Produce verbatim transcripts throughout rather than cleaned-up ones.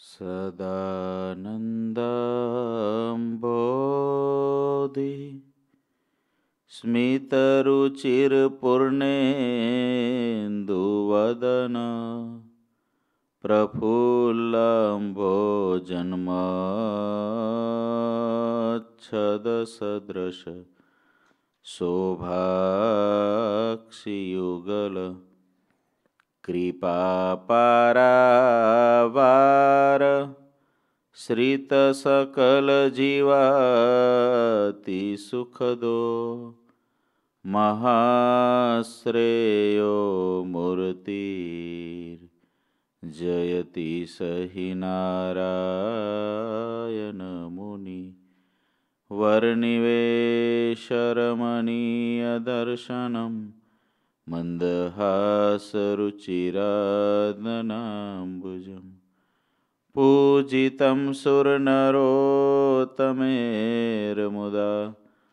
સદાનંદંબોધિ સ્મિતરુચિરપૂર્ણેન્દુવદન પ્રફુલ્લંભોજન્મચ્છદસદૃશ શોભાક્ષિયુગલ કૃપાપારાવાર શ્રિતસકલજીવાતિ સુખદો મહાશ્રેયો મૂર્તિર જયતિ સહિ નારાયણ મુનિ વર્ણિવેશરમણીય દર્શનમ મંદહાસરુચિરાદનાંબુજમ પૂજિતમ સુરનરોત્તમેર્મુદા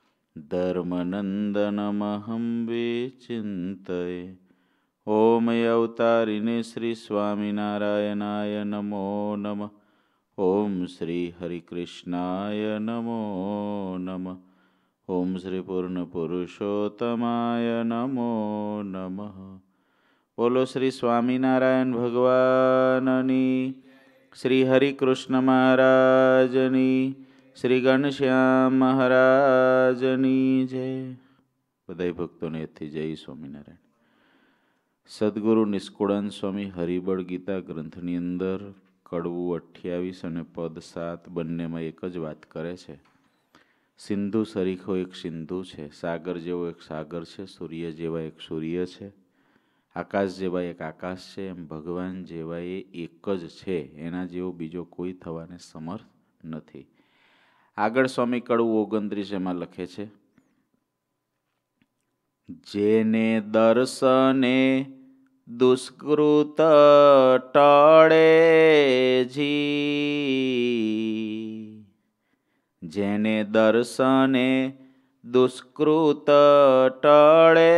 ધર્મનંદનમહં વિચિંતયે. ઓમ અવતારિને શ્રી સ્વામિનારાયણાય નમો નમઃ. ઓમ શ્રી હરિકૃષ્ણાય નમો નમઃ. ઓમ શ્રી પૂર્ણ પુરુષોત્તમાય નમો નમઃ. બોલો શ્રી સ્વામિનારાયણ ભગવાનની, શ્રી હરિકૃષ્ણ મહારાજની, શ્રી ઘનશ્યામ મહારાજની જય. બધા ભક્તોને એથી જય સ્વામિનારાયણ. સદગુરુ નિષ્કુળાનંદ સ્વામી હરિબળ ગીતા ગ્રંથની અંદર કડવું અઠ્યાવીસ અને પદ સાત બંનેમાં એક જ વાત કરે છે. સિંધુ સરીખો એક સિંધુ છે, સાગર જેવો એક સાગર છે, સૂર્ય જેવા એક સૂર્ય છે, આકાશ જેવા એક આકાશ છે. એમ ભગવાન જેવા એ એક જ છે, એના જેવો બીજો કોઈ થવાને સમર્થ નથી. આગળ સ્વામી કડવું ઓગણત્રીસ એમાં લખે છે, જેને દર્શને દુષ્કૃત ટળે જી, જેને દર્શને દુષ્કૃત ટળે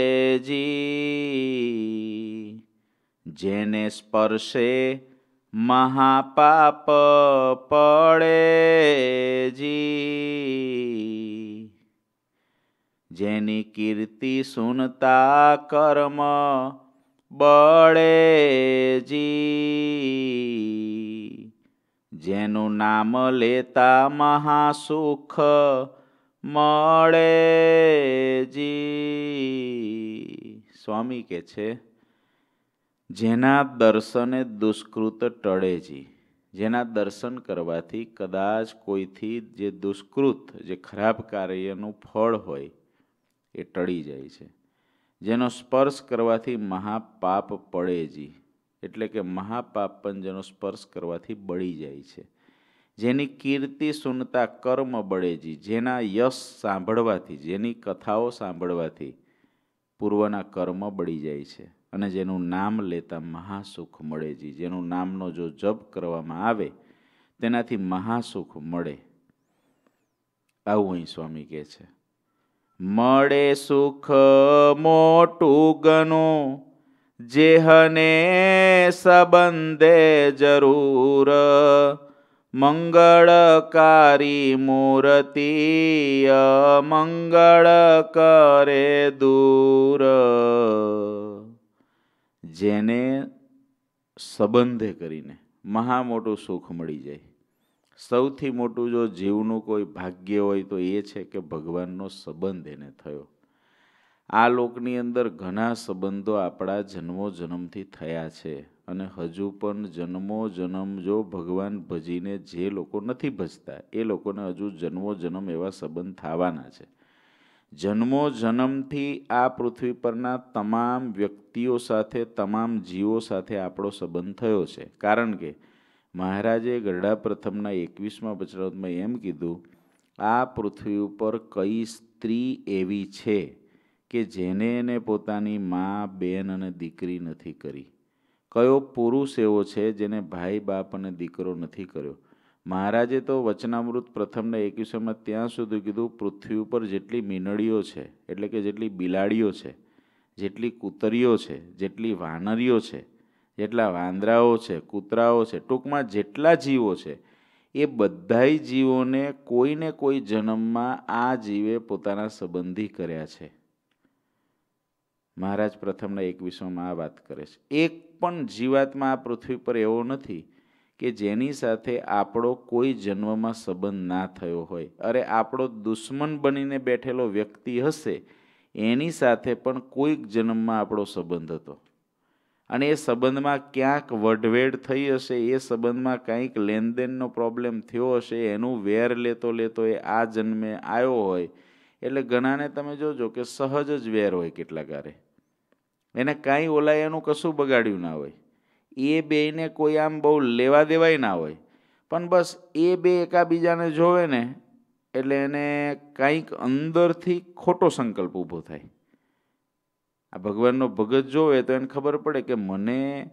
જી, જેને સ્પર્શે મહાપાપ પડે જી, જેની કીર્તિ સુનતા કર્મ બળે જી, જેનું નામ લેતા મહાસુખ મળે જી. સ્વામી કે છે, જેના દર્શને દુષ્કૃત ટળે જી, જેના દર્શન કરવાથી કદાચ કોઈથી જે દુષ્કૃત, જે ખરાબ કાર્યનું ફળ હોય એ ટળી જાય છે. જેનો સ્પર્શ કરવાથી મહાપાપ પડે જી, એટલે કે મહાપાપ પણ જેનો સ્પર્શ કરવાથી બળી જાય છે. જેની કીર્તિ સુનતા કર્મ બળે જી, જેના યશ સાંભળવાથી, જેની કથાઓ સાંભળવાથી પૂર્વના કર્મ બળી જાય છે. અને જેનું નામ લેતા મહાસુખ મળે જી, જેનું નામનો જો જપ કરવામાં આવે તેનાથી મહાસુખ મળે. આવું અહીં સ્વામી કહે છે. મળે સુખ મોટું ઘણું, જેહને સંબંધે જરૂર, મંગળકારી મૂર્તિ અમંગળ કરે દૂર. જેને સંબંધે કરીને મહા મોટું સુખ મળી જાય. સૌથી મોટું જો જીવનું કોઈ ભાગ્ય હોય તો એ છે કે ભગવાનનો સંબંધ એને થયો. આ લોકની અંદર ઘણા સંબંધો આપણા જન્મો જન્મથી થયા છે, અને હજુ પણ જન્મો જન્મ જો ભગવાન ભજીને જે લોકો નથી ભજતા એ લોકોને હજુ જન્મો જન્મ એવા સંબંધ થવાના છે. જન્મો જન્મથી આ પૃથ્વી પરના તમામ વ્યક્તિઓ સાથે, તમામ જીવો સાથે આપણો સંબંધ થયો છે. કારણ કે મહારાજે ગરડા પ્રથમના એકવીસમાં વચનામૃતમાં એમ કીધું, આ પૃથ્વી ઉપર કઈ સ્ત્રી એવી છે કે જેને એને પોતાની મા, બેન અને દીકરી નથી કરી? કયો પુરુષ એવો છે જેને ભાઈ, બાપ અને દીકરો નથી કર્યો? મહારાજે તો વચનામૃત પ્રથમના એકવીસમાં ત્યાં સુધી કીધું, પૃથ્વી ઉપર જેટલી મીનડીઓ છે, એટલે કે જેટલી બિલાડીઓ છે, જેટલી કૂતરીઓ છે, જેટલી વાનરીઓ છે, જેટલા વાંદરાઓ છે, કૂતરાઓ છે, ટૂંકમાં જેટલા જીવો છે એ બધાય જીવોને કોઈને કોઈ જન્મમાં આ જીવે પોતાના સંબંધી કર્યા છે. મહારાજ પ્રથમના એકવીસોમાં આ વાત કરે છે. એક પણ જીવાત્મા આ પૃથ્વી પર એવો નથી કે જેની સાથે આપણો કોઈ જન્મમાં સંબંધ ના થયો હોય. અરે આપણો દુશ્મન બનીને બેઠેલો વ્યક્તિ હશે એની સાથે પણ કોઈક જન્મમાં આપણો સંબંધ હતો, અને એ સંબંધમાં ક્યાંક વઢવેડ થઈ હશે, એ સંબંધમાં કંઈક લેનદેનનો પ્રોબ્લેમ થયો હશે, એનું વેર લેતો લેતો એ આ જન્મે આવ્યો હોય. એટલે ઘણાને તમે જોજો કે સહજ જ વેર હોય, કેટલાક આરે એને કાંઈ ઓલાય એનું કશું બગાડ્યું ના હોય, એ બેયને કોઈ આમ બહુ લેવા દેવાય ના હોય, પણ બસ એ બે એકાબીજાને જોવે ને એટલે એને કંઈક અંદરથી ખોટો સંકલ્પ ઊભો થાય. આ ભગવાનનો ભગત જોવે તો એને ખબર પડે કે મને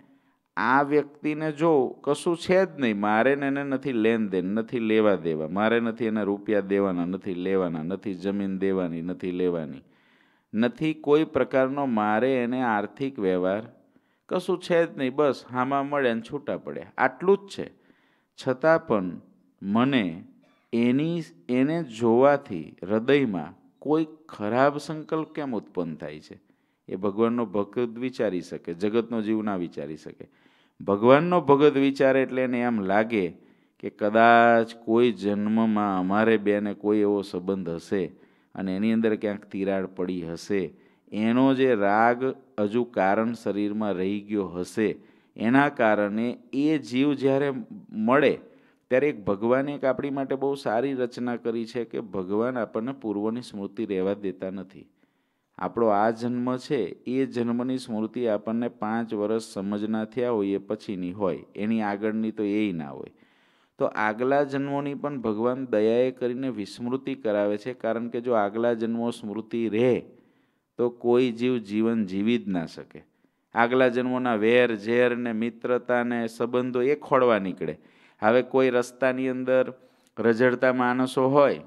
આ વ્યક્તિને જો કશું છે જ નહીં, મારે ને એને નથી લેન દેન, નથી લેવા દેવા, મારે નથી એને રૂપિયા દેવાના, નથી લેવાના, નથી જમીન દેવાની, નથી લેવાની, નથી કોઈ પ્રકારનો મારે એને આર્થિક વ્યવહાર કશું છે જ નહીં. બસ હામાં મળે ને છૂટા પડ્યા, આટલું જ છે. છતાં પણ મને એની એને જોવાથી હૃદયમાં કોઈ ખરાબ સંકલ્પ કેમ ઉત્પન્ન થાય છે? એ ભગવાનનો ભગત વિચારી શકે, જગતનો જીવ ના વિચારી શકે. ભગવાનનો ભગત વિચારે એટલે એને એમ લાગે કે કદાચ કોઈ જન્મમાં અમારે બેને કોઈ એવો સંબંધ હશે અને એની અંદર ક્યાંક તિરાડ પડી હશે, એનો જે રાગ હજુ કારણ શરીરમાં રહી ગયો હશે, એના કારણે એ જીવ જ્યારે મળે ત્યારે એક ભગવાને એક આપણી માટે બહુ સારી રચના કરી છે કે ભગવાન આપણને પૂર્વની સ્મૃતિ રહેવા દેતા નથી. આપણો આ જન્મ છે એ જન્મની સ્મૃતિ આપણને પાંચ વર્ષ સમજના થયા હોય એ પછીની હોય, એની આગળની તો એ ના હોય. તો આગલા જન્મોની પણ ભગવાન દયાએ કરીને વિસ્મૃતિ કરાવે છે, કારણ કે જો આગલા જન્મો સ્મૃતિ રહે તો કોઈ જીવ જીવન જીવી જ ના શકે. આગલા જન્મોના વેર ઝેર ને મિત્રતા ને સંબંધો એ ખોળવા નીકળે. હવે કોઈ રસ્તાની અંદર રઝળતા માણસો હોય,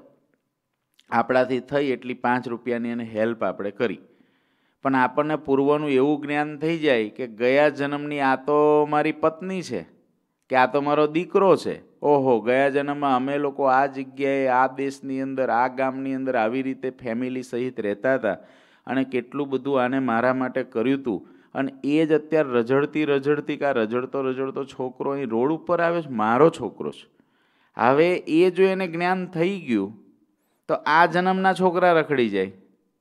આપણાથી થઈ એટલી પાંચ રૂપિયાની એને હેલ્પ આપણે કરી, પણ આપણને પૂર્વનું એવું જ્ઞાન થઈ જાય કે ગયા જન્મની આ તો મારી પત્ની છે, કે આ તો મારો દીકરો છે, ઓહો ગયા જન્મમાં અમે લોકો આ જગ્યાએ આ દેશની અંદર આ ગામની અંદર આવી રીતે ફેમિલી સહિત રહેતા હતા અને કેટલું બધું આને મારા માટે કર્યું હતું, અને એ જ અત્યારે રઝળતી રઝળતી કે આ રઝળતો રઝળતો છોકરો અહીં રોડ ઉપર આવે છે, મારો છોકરો છે. હવે એ જો એને જ્ઞાન થઈ ગયું તો આ જન્મના છોકરા રખડી જાય,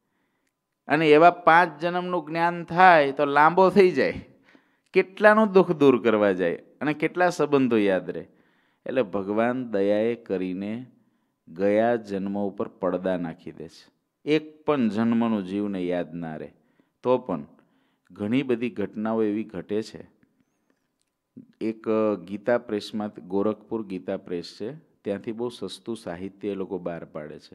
અને એવા પાંચ જન્મનું જ્ઞાન થાય તો લાંબો થઈ જાય, કેટલાનું દુઃખ દૂર કરવા જાય અને કેટલા સંબંધો યાદ રહે. એટલે ભગવાન દયાએ કરીને ગયા જન્મ ઉપર પડદા નાખી દે છે. એક પણ જન્મનું જીવને યાદ ના રહે. તો પણ ઘણી બધી ઘટનાઓ એવી ઘટે છે. એક ગીતા પ્રેસમાં, ગોરખપુર ગીતા પ્રેસ છે, ત્યાંથી બહુ સસ્તું સાહિત્ય એ લોકો બહાર પાડે છે,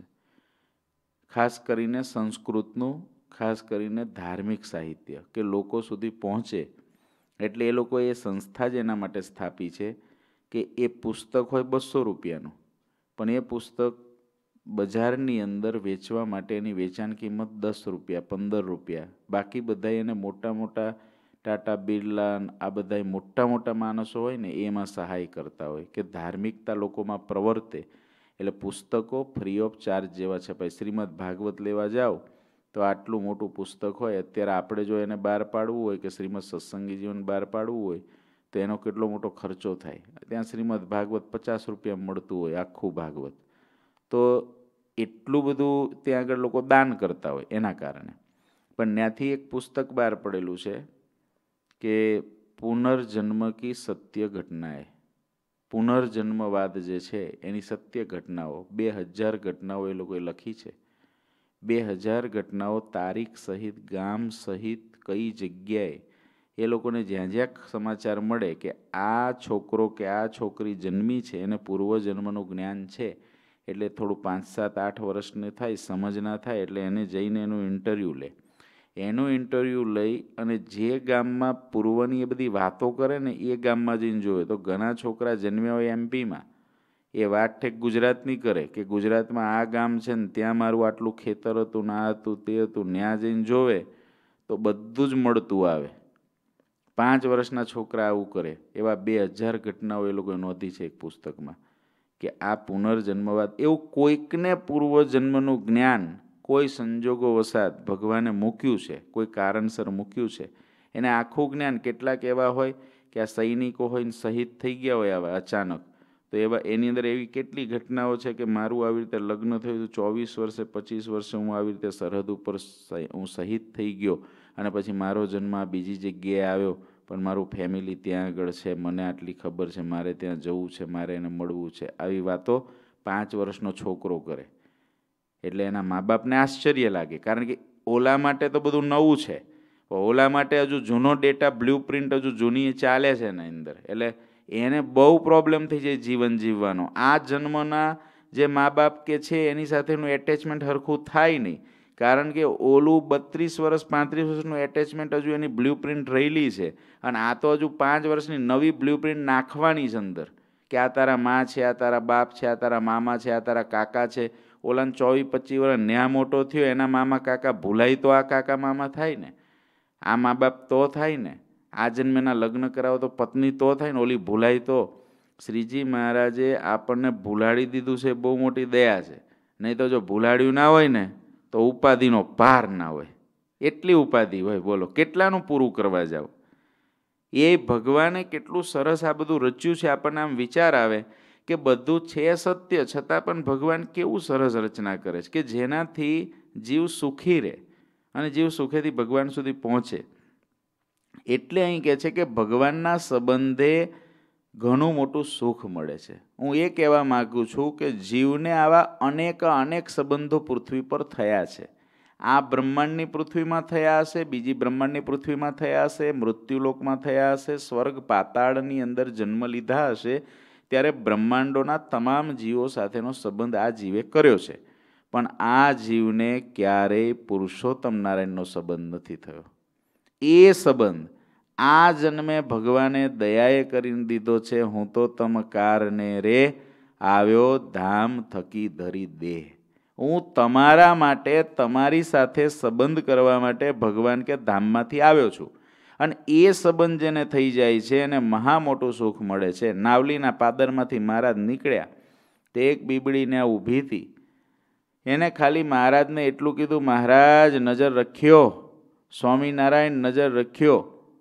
ખાસ કરીને સંસ્કૃતનું, ખાસ કરીને ધાર્મિક સાહિત્ય કે લોકો સુધી પહોંચે. એટલે એ લોકો એ સંસ્થા જ એના માટે સ્થાપી છે કે એ પુસ્તક હોય બસો રૂપિયાનું, પણ એ પુસ્તક બજારની અંદર વેચવા માટેની વેચાણ કિંમત દસ રૂપિયા, પંદર રૂપિયા. બાકી બધા એને મોટા મોટા ટાટા બિરલા આ બધા મોટા મોટા માણસો હોય ને એમાં સહાય કરતા હોય કે ધાર્મિકતા લોકોમાં પ્રવર્તે. એટલે પુસ્તકો ફ્રી ઓફ ચાર્જ જેવા છપાય. શ્રીમદ ભાગવત લેવા જાઓ તો આટલું મોટું પુસ્તક હોય, અત્યારે આપણે જો એને બહાર પાડવું હોય કે શ્રીમદ સત્સંગી જીવન બહાર પાડવું હોય તો એનો કેટલો મોટો ખર્ચો થાય. ત્યાં શ્રીમદ ભાગવત પચાસ રૂપિયા મળતું હોય આખું ભાગવત. તો એટલું બધું ત્યાં આગળ લોકો દાન કરતા હોય એના કારણે. પણ ત્યાંથી એક પુસ્તક બહાર પડેલું છે કે પુનર્જન્મ કી સત્ય ઘટનાએ, પુનર્જન્મવાદ જે છે એની સત્ય ઘટનાઓ, બે હજાર ઘટનાઓ એ લોકોએ લખી છે. બે હજાર ઘટનાઓ તારીખ સહિત, ગામ સહિત, કઈ જગ્યાએ એ લોકોને જ્યાં જ્યાં સમાચાર મળે કે આ છોકરો કે આ છોકરી જન્મી છે એને પૂર્વજન્મનું જ્ઞાન છે, એટલે થોડું પાંચ સાત આઠ વર્ષને થાય, સમજ ના થાય એટલે એને જઈને એનું ઇન્ટરવ્યૂ લે. એનું ઇન્ટરવ્યૂ લઈ અને જે ગામમાં પૂર્વની એ બધી વાતો કરે ને એ ગામમાં જઈને જોવે તો ઘણા છોકરા જન્મ્યા હોય એમપીમાં, એ વાત ઠેક ગુજરાતની કરે કે ગુજરાતમાં આ ગામ છે ને ત્યાં મારું આટલું ખેતર હતું ને આ હતું તે હતું, ત્યાં જઈને જોવે તો બધું જ મળતું આવે. પાંચ વર્ષના છોકરા આવું કરે એવા બે હજાર ઘટનાઓ એ લોકોએ નોંધી છે એક પુસ્તકમાં, કે આ પુનર્જન્મવાદ એવું કોઈકને પૂર્વજન્મનું જ્ઞાન કોઈ સંજોગો વસાત ભગવાને મૂક્યું છે, કોઈ કારણસર મૂક્યું છે. એને આખું જ્ઞાન, કેટલાક એવા હોય કે આ સૈનિકો હોય ને શહીદ થઈ ગયા હોય આવા અચાનક, તો એવા એની અંદર એવી કેટલી ઘટનાઓ છે કે મારું આવી રીતે લગ્ન થયું હતું, ચોવીસ વર્ષે પચીસ વર્ષે હું આવી રીતે સરહદ ઉપર હું શહીદ થઈ ગયો અને પછી મારો જન્મ આ બીજી જગ્યાએ આવ્યો, પણ મારું ફેમિલી ત્યાં આગળ છે, મને આટલી ખબર છે, મારે ત્યાં જવું છે, મારે એને મળવું છે. આવી વાતો પાંચ વર્ષનો છોકરો કરે એટલે એના મા બાપને આશ્ચર્ય લાગે, કારણ કે ઓલા માટે તો બધું નવું છે, ઓલા માટે હજુ જૂનો ડેટા બ્લુ પ્રિન્ટ હજુ જૂની ચાલે છે એના અંદર, એટલે એને બહુ પ્રોબ્લેમ થઈ જાય જીવન જીવવાનો. આ જન્મના જે મા બાપ કે છે એની સાથેનું એટેચમેન્ટ સરખું થાય નહીં, કારણ કે ઓલું બત્રીસ વર્ષ પાંત્રીસ વર્ષનું એટેચમેન્ટ હજુ એની બ્લુ પ્રિન્ટ રહેલી છે અને આ તો હજુ પાંચ વર્ષની નવી બ્લુ પ્રિન્ટ નાખવાની છે અંદર, કે આ તારા મા છે, આ તારા બાપ છે, આ તારા મામા છે, આ તારા કાકા છે. ઓલાને ચોવીસ પચીસ વર્ષ ન્યા મોટો થયો, એના મામા કાકા ભૂલાય તો આ કાકા મામા થાય ને, આ મા બાપ તો થાય ને, આ જન્મેના લગ્ન કરાવો તો પત્ની તો થાય ને, ઓલી ભૂલાય તો. શ્રીજી મહારાજે આપણને ભૂલાડી દીધું છે, બહુ મોટી દયા છે. નહીં તો જો ભૂલાડ્યું ના હોય ને તો ઉપાધિનો પાર ના હોય, એટલી ઉપાધિ હોય. બોલો કેટલાનું પૂરું કરવા જાવ. એ ભગવાને કેટલું સરસ આ બધું રચ્યું છે. આપણને આમ વિચાર આવે કે બધું છે સત્ય, છતાં પણ ભગવાન કેવું સરસ રચના કરે છે કે જેનાથી જીવ સુખી રહે અને જીવ સુખેથી ભગવાન સુધી પહોંચે. એટલે અહીં કહે છે કે ભગવાનના સંબંધે ઘણું મોટું સુખ મળે છે. હું એ કહેવા માગું છું કે જીવને આવા અનેક અનેક સંબંધો પૃથ્વી પર થયા છે. આ બ્રહ્માંડની પૃથ્વીમાં થયા હશે, બીજી બ્રહ્માંડની પૃથ્વીમાં થયા હશે, મૃત્યુલોકમાં થયા હશે, સ્વર્ગ પાતાળની અંદર જન્મ લીધા હશે, ત્યારે બ્રહ્માંડોના તમામ જીવો સાથેનો સંબંધ આ જીવે કર્યો છે. પણ આ જીવને ક્યારેય પુરુષોત્તમ નારાયણનો સંબંધ નથી થયો. એ સંબંધ આ જન્મે ભગવાને દયાએ કરીને દીધો છે. હું તો તમ કારને રે આવ્યો ધામ થકી ધરી દેહ. હું તમારા માટે, તમારી સાથે સંબંધ કરવા માટે ભગવાન કે ધામમાંથી આવ્યો છું. અને એ સંબંધ જેને થઈ જાય છે એને મહા મોટું સુખ મળે છે. નાવલીના પાદરમાંથી મહારાજ નીકળ્યા, તે એક બીબડીને આ ઊભી હતી, એને ખાલી મહારાજને એટલું કીધું, મહારાજ નજર રખ્યો, સ્વામિનારાયણ નજર રખ્યો,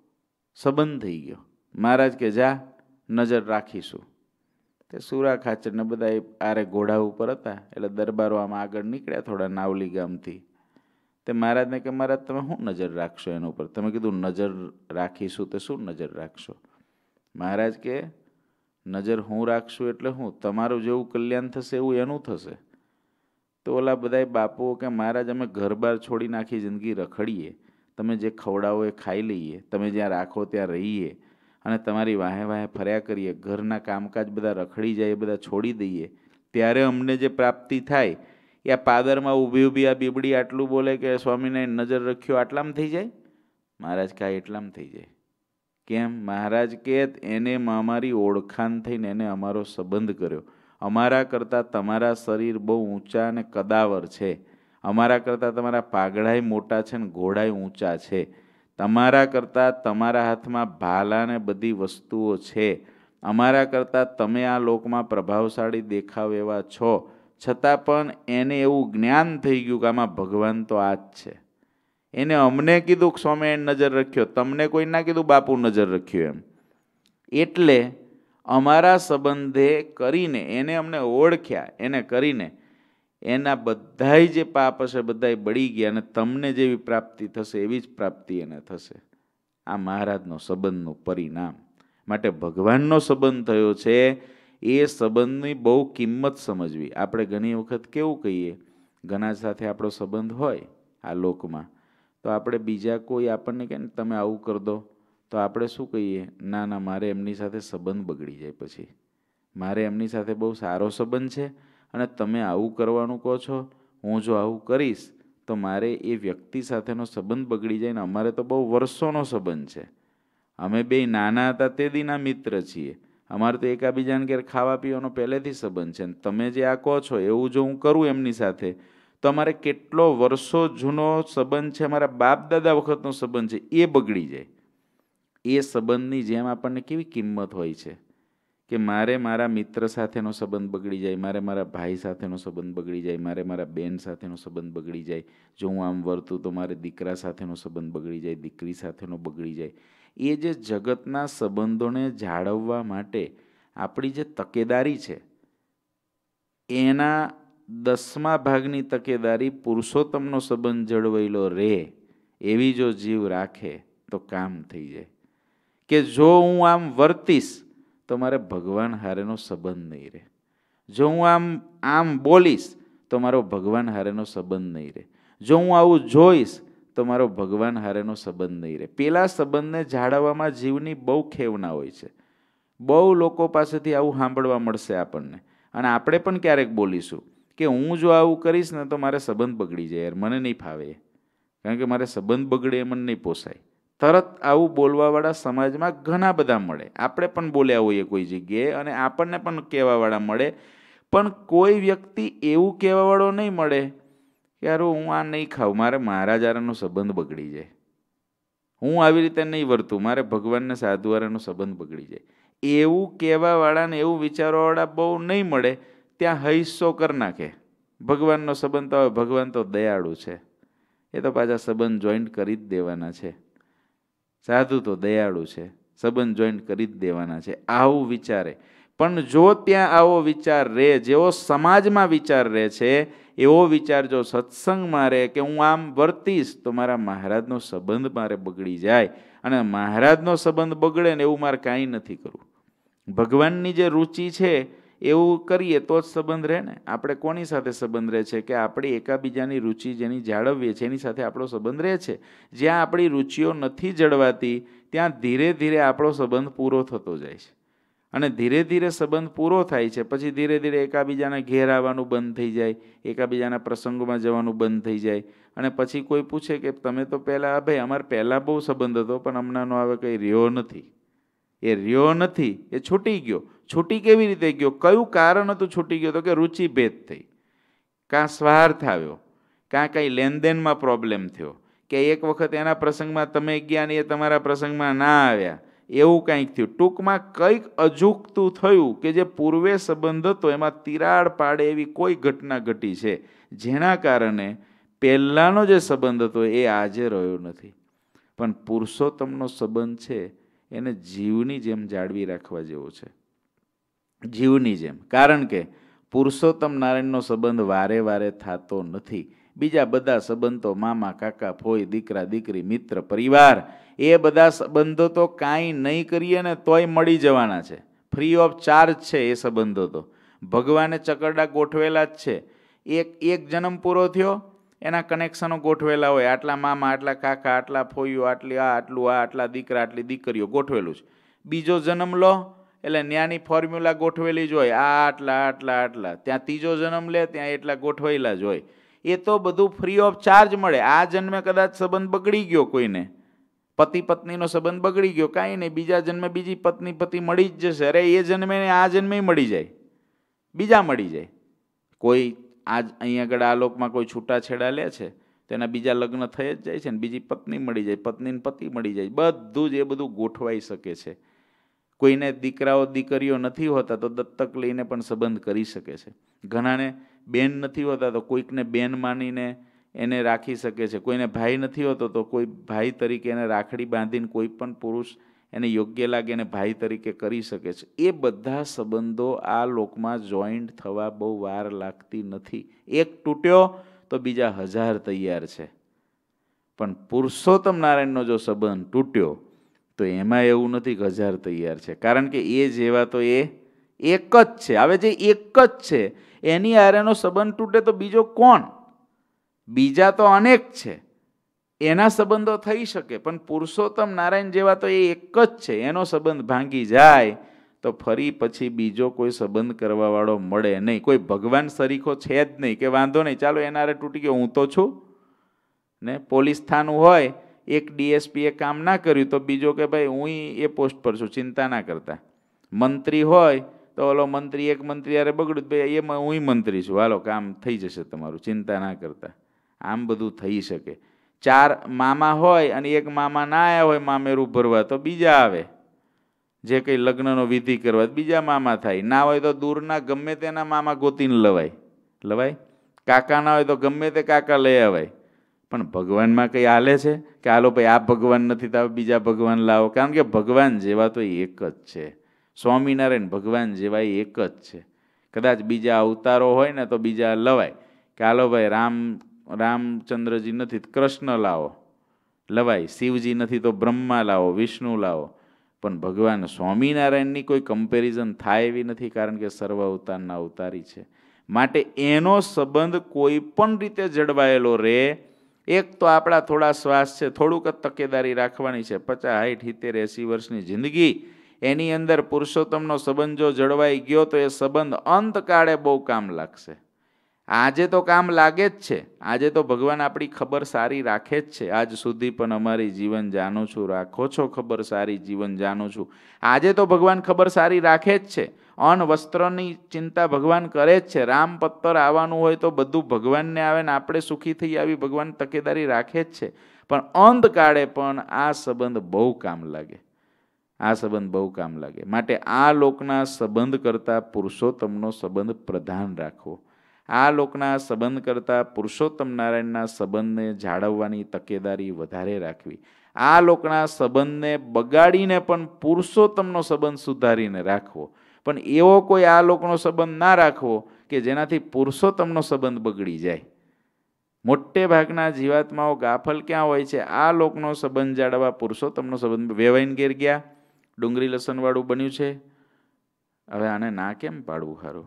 સંબંધ થઈ ગયો. મહારાજ કે જા નજર રાખીશું. તે સુરા ખાચર ને બધા આરે ઘોડા ઉપર હતા, એટલે દરબારો આમ આગળ નીકળ્યા થોડા નાવલી ગામથી. તે મહારાજને કે મહારાજ તમે શું નજર રાખશો એના ઉપર? તમે કીધું નજર રાખીશું, તો શું નજર રાખશો? મહારાજ કે નજર હું રાખશું એટલે હું, તમારું જેવું કલ્યાણ થશે એવું એનું થશે. તો ઓલા બધા બાપુઓ કે મહારાજ અમે ઘર બાર છોડી નાખી જિંદગી રખડીએ, તમે જે ખવડાવો એ ખાઈ લઈએ, તમે જ્યાં રાખો ત્યાં રહીએ અને તમારી વાહે વાહે ફર્યા કરીએ, ઘરના કામકાજ બધા રખડી જાય, બધા છોડી દઈએ, ત્યારે અમને જે પ્રાપ્તિ થાય એ આ પાદરમાં ઊભી ઊભી આ બીબડી આટલું બોલે કે સ્વામિનારાયણ નજર રખ્યો, આટલામાં થઈ જાય? મહારાજ કાંઈ એટલામાં થઈ જાય. કેમ? મહારાજ કે એને અમારી ઓળખાણ થઈને એને અમારો સંબંધ કર્યો. અમારા કરતાં તમારા શરીર બહુ ઊંચા અને કદાવર છે, અમારા કરતાં તમારા પાઘડાય મોટા છે ને ઘોડાય ઊંચા છે, તમારા કરતાં તમારા હાથમાં ભાલા ને બધી વસ્તુઓ છે, અમારા કરતાં તમે આ લોકમાં પ્રભાવશાળી દેખાવ એવા છો, છતાં પણ એને એવું જ્ઞાન થઈ ગયું કે આમાં ભગવાન તો આ જ છે. એને અમને કીધું કે સ્વામિનારાયણ નજર રખ્યો, તમને કોઈ ના કીધું બાપુ નજર રખ્યો એમ. એટલે અમારા સંબંધે કરીને એને અમને ઓળખ્યા, એને કરીને એના બધાય જે પાપ હશે બધાય બળી ગયા અને તમને જેવી પ્રાપ્તિ થશે એવી જ પ્રાપ્તિ એને થશે. આ મહારાજનો સંબંધનું પરિણામ. માટે ભગવાનનો સંબંધ થયો છે, એ સંબંધની બહુ કિંમત સમજવી. આપણે ઘણી વખત કેવું કહીએ, ઘણા સાથે આપણો સંબંધ હોય આ લોકમાં, તો આપણે બીજા કોઈ આપણને કહે ને તમે આવું કરી દો, તો આપણે શું કહીએ? ના ના, મારે એમની સાથે સંબંધ બગડી જાય, પછી મારે એમની સાથે બહુ સારો સંબંધ છે અને તમે આવું કરવાનું કહો છો, હું જો આવું કરીશ તો મારે એ વ્યક્તિ સાથેનો સંબંધ બગડી જાય ને અમારે તો બહુ વર્ષોનો સંબંધ છે, અમે બે નાના હતા તે દીના મિત્ર છીએ, અમારે તો એકાબીજાને ઘેર ખાવા પીવાનો પહેલેથી સંબંધ છે, તમે જે આ કહો છો એવું જો હું કરું એમની સાથે તો અમારે કેટલો વર્ષો જૂનો સંબંધ છે, અમારા બાપ દાદા વખતનો સંબંધ છે, એ બગડી જાય. એ સંબંધની જેમ આપણને કેવી કિંમત હોય છે કે મારે મારા મિત્ર સાથેનો સંબંધ બગડી જાય, મારે મારા ભાઈ સાથેનો સંબંધ બગડી જાય, મારે મારા બેન સાથેનો સંબંધ બગડી જાય, જો હું આમ વર્તું તો મારે દીકરા સાથેનો સંબંધ બગડી જાય, દીકરી સાથેનો બગડી જાય. એ જે જગતના સંબંધોને જાળવવા માટે આપણી જે તકેદારી છે એના દસમા ભાગની તકેદારી પુરુષોત્તમનો સંબંધ જળવાયેલો રહે એવી જો જીવ રાખે તો કામ થઈ જાય. કે જો હું આમ વર્તીશ તો મારે ભગવાન હારેનો સંબંધ નહીં રહે, જો હું આમ આમ બોલીશ તો મારો ભગવાન હારેનો સંબંધ નહીં રહે, જો હું આવું જોઈશ તો મારો ભગવાન હારેનો સંબંધ નહીં રહે. પેલા સંબંધને જાળવવામાં જીવની બહુ ખેવના હોય છે. બહુ લોકો પાસેથી આવું સાંભળવા મળશે આપણને, અને આપણે પણ ક્યારેક બોલીશું કે હું જો આવું કરીશ ને તો મારે સંબંધ બગડી જાય, યાર મને નહીં ફાવે, કારણ કે મારે સંબંધ બગડે એ મને નહીં પોસાય. તરત આવું બોલવાવાળા સમાજમાં ઘણા બધા મળે. આપણે પણ બોલ્યા હોઈએ કોઈ જગ્યાએ અને આપણને પણ કહેવાવાળા મળે, પણ કોઈ વ્યક્તિ એવું કહેવાવાળો નહીં મળે કે યાર હું આ નહીં ખાઉં, મારે મારા જારાનો સંબંધ બગડી જાય, હું આવી રીતે નહીં વર્તું, મારે ભગવાનને સાધુવારાનો સંબંધ બગડી જાય. એવું કહેવાવાળા ને એવું વિચારવાવાળા બહુ નહીં મળે. ત્યાં હૈસો કરી નાખે, ભગવાનનો સંબંધ તો હવે ભગવાન તો દયાળુ છે, એ તો પાછા સંબંધ જોઈન્ટ કરી જ દેવાના છે, સાધુ તો દયાળુ છે, સંબંધ જોઈન્ટ કરી જ દેવાના છે, આવું વિચારે. પણ જો ત્યાં આવો વિચાર રહે, જેવો સમાજમાં વિચાર રહે છે એવો વિચાર જો સત્સંગમાં રહે કે હું આમ વર્તીશ તો મારા મહારાજનો સંબંધ મારે બગડી જાય, અને મહારાજનો સંબંધ બગડે ને એવું મારે કાંઈ નથી કરવું, ભગવાનની જે રુચિ છે એવું કરીએ તો જ સંબંધ રહે ને. આપણે કોની સાથે સંબંધ રહે છે કે આપણી એકાબીજાની રુચિ જેની જાળવીએ છીએ એની સાથે આપણો સંબંધ રહે છે. જ્યાં આપણી રુચિઓ નથી જળવાતી ત્યાં ધીરે ધીરે આપણો સંબંધ પૂરો થતો જાય છે, અને ધીરે ધીરે સંબંધ પૂરો થાય છે પછી ધીરે ધીરે એકાબીજાના ઘેર આવવાનું બંધ થઈ જાય, એકાબીજાના પ્રસંગોમાં જવાનું બંધ થઈ જાય, અને પછી કોઈ પૂછે કે તમે તો પહેલાં ભાઈ અમારે પહેલાં બહુ સંબંધ હતો પણ હમણાંનો હવે કંઈ રહ્યો નથી. એ રહ્યો નથી, એ છૂટી ગયો. છૂટી કેવી રીતે ગયો, કયું કારણ હતું છૂટી ગયો? તો કે રુચિ ભેદ થઈ, કાં સ્વાર્થ આવ્યો, કાં કંઈ લેનદેનમાં પ્રોબ્લેમ થયો, કે એક વખત એના પ્રસંગમાં તમે ગયા ને એ તમારા પ્રસંગમાં ના આવ્યા, એવું કંઈક થયું. ટૂંકમાં કંઈક અજુગતું થયું કે જે પૂર્વે સંબંધ હતો એમાં તિરાડ પાડે એવી કોઈ ઘટના ઘટી છે, જેના કારણે પહેલાંનો જે સંબંધ હતો એ આજે રહ્યો નથી. પણ પુરુષોત્તમનો સંબંધ છે એને જીવની જેમ જાળવી રાખવા જેવો છે, જીવની જેમ. કારણ કે પુરુષોત્તમ નારાયણનો સંબંધ વારે વારે થતો નથી. બીજા બધા સંબંધો મામા કાકા ફોઈ દીકરા દીકરી મિત્ર પરિવાર એ બધા સંબંધો તો કાંઈ નહીં કરીએ ને તોય મળી જવાના છે, ફ્રી ઓફ ચાર્જ છે એ સંબંધો તો. ભગવાને ચકરડા ગોઠવેલા જ છે. એક એક જન્મ પૂરો થયો એના કનેક્શનો ગોઠવેલા હોય, આટલા મામા આટલા કાકા આટલા ફોઈઓ આટલી આ આટલું આ આટલા દીકરા આટલી દીકરીઓ ગોઠવેલું છે. બીજો જન્મ લો એટલે ન્યાની ફોર્મ્યુલા ગોઠવેલી જ હોય, આ આટલા આટલા આટલા. ત્યાં ત્રીજો જન્મ લે ત્યાં એટલા ગોઠવેલા જ હોય. એ તો બધું ફ્રી ઓફ ચાર્જ મળે. આ જન્મે કદાચ સંબંધ બગડી ગયો, કોઈને પતિ પત્નીનો સંબંધ બગડી ગયો, કાંઈ નહીં, બીજા જન્મે બીજી પત્ની પતિ મળી જ જશે. અરે એ જન્મે ને આ જન્મે મળી જાય, બીજા મળી જાય. કોઈ આજ અહીંયા આગળ આ લોકમાં કોઈ છૂટાછેડા લે છે તેના બીજા લગ્ન થઈ જ જાય છે ને, બીજી પત્ની મળી જાય, પત્નીને પતિ મળી જાય, બધું જ એ બધું ગોઠવાઈ શકે છે. કોઈને દીકરાઓ દીકરીઓ નથી હોતા તો દત્તક લઈને પણ સંબંધ કરી શકે છે. ઘણાને બેન નથી હોતા તો કોઈકને બેન માનીને એને રાખી શકે છે. કોઈને ભાઈ નથી હોતો તો કોઈ ભાઈ તરીકે એને રાખડી બાંધીને કોઈ પણ પુરુષ એને યોગ્ય લાગે એને ભાઈ તરીકે કરી શકે છે. એ બધા સંબંધો આ લોકમાં જોઈન્ટ થવા બહુ વાર લાગતી નથી. એક તૂટ્યો તો બીજા હજાર તૈયાર છે. પણ પુરુષોત્તમ નારાયણનો જો સંબંધ તૂટ્યો તો એમાં એવું નથી કે હજાર તૈયાર છે, કારણ કે એ જેવા તો એ એક જ છે. હવે જે એક જ છે એની હારેનો સંબંધ તૂટે તો બીજો કોણ? બીજા તો અનેક છે, એના સંબંધો થઈ શકે, પણ પુરુષોત્તમ નારાયણ જેવા તો એ એક જ છે. એનો સંબંધ ભાંગી જાય તો ફરી પછી બીજો કોઈ સંબંધ કરવાવાળો મળે નહીં. કોઈ ભગવાન સરીખો છે જ નહીં કે વાંધો નહીં ચાલો એના હારે તૂટી ગયો, હું તો છું ને. પોલીસ થાનું હોય, એક ડીએસપી એ કામ ના કર્યું તો બીજો કે ભાઈ હું એ પોસ્ટ પર છું, ચિંતા ના કરતા. મંત્રી હોય તો ઓલો મંત્રી એક મંત્રી યારે બગડ્યું, ભાઈ એમાં હું મંત્રી છું, હાલો કામ થઈ જશે તમારું, ચિંતા ના કરતા. આમ બધું થઈ શકે. ચાર મામા હોય અને એક મામા ના આવ્યા હોય મામેરું ભરવા તો બીજા આવે, જે કંઈ લગ્નનો વિધિ કરવા બીજા મામા થાય. ના હોય તો દૂરના ગમે તેના મામા ગોતીને લવાય લવાય કાકા ના હોય તો ગમે તે કાકા લઈ આવાય. પણ ભગવાનમાં કંઈ હાલે છે કે હાલો ભાઈ આ ભગવાન નથી તો બીજા ભગવાન લાવો? કારણ કે ભગવાન જેવા તો એક જ છે. સ્વામિનારાયણ ભગવાન જેવા એક જ છે. કદાચ બીજા અવતારો હોય ને તો બીજા લવાય કે હાલો ભાઈ રામ રામચંદ્રજી નથી તો કૃષ્ણ લાવો, લવાય. શિવજી નથી તો બ્રહ્મા લાવો, વિષ્ણુ લાવો. પણ ભગવાન સ્વામિનારાયણની કોઈ કમ્પેરિઝન થાય એવી નથી, કારણ કે સર્વ અવતારના અવતારી છે. માટે એનો સંબંધ કોઈ પણ રીતે જળવાયેલો રહે. એક તો આપણા થોડા શ્વાસ છે, થોડુંક જ તકેદારી રાખવાની છે. પચાસ સાઠ સિત્તેર એંસી વર્ષની જિંદગી, એની અંદર પુરુષોત્તમનો સંબંધ જો જળવાઈ ગયો તો એ સંબંધ અંતકાળે બહુ કામ લાગશે. આજે તો કામ લાગે જ છે. આજે તો ભગવાન આપણી ખબર સારી રાખે જ છે. આજ સુધી પણ અમારી જીવન જાણું છું, રાખો છો ખબર સારી જીવન જાણું છું. આજે તો ભગવાન ખબર સારી રાખે જ છે. અન્ન વસ્ત્રની ચિંતા ભગવાન કરે જ છે. રામ પત્તર આવવાનું હોય તો બધું ભગવાનને આવે ને આપણે સુખી થઈ આવી ભગવાન તકેદારી રાખે જ છે. પણ અંતકાળે પણ આ સંબંધ બહુ કામ લાગે. આ સંબંધ બહુ કામ લાગે. માટે આ લોકના સંબંધ કરતાં પુરુષોત્તમનો સંબંધ પ્રધાન રાખવો. આ લોકના સંબંધ કરતાં પુરુષોત્તમ નારાયણના સંબંધને જાળવવાની તકેદારી વધારે રાખવી. આ લોકના સંબંધને બગાડીને પણ પુરુષોત્તમનો સંબંધ સુધારીને રાખવો. પણ એવો કોઈ આ લોકનો સંબંધ ના રાખવો કે જેનાથી પુરુષોત્તમનો સંબંધ બગડી જાય. મોટે ભાગના જીવાત્માઓ ગાફલ ક્યાં હોય છે? આ લોકનો સંબંધ જાળવવા, પુરુષોત્તમનો સંબંધ. વેવાઈને ઘેર ગયા, ડુંગળી લસણવાળું બન્યું છે, હવે આને ના કેમ પાડવું સારું?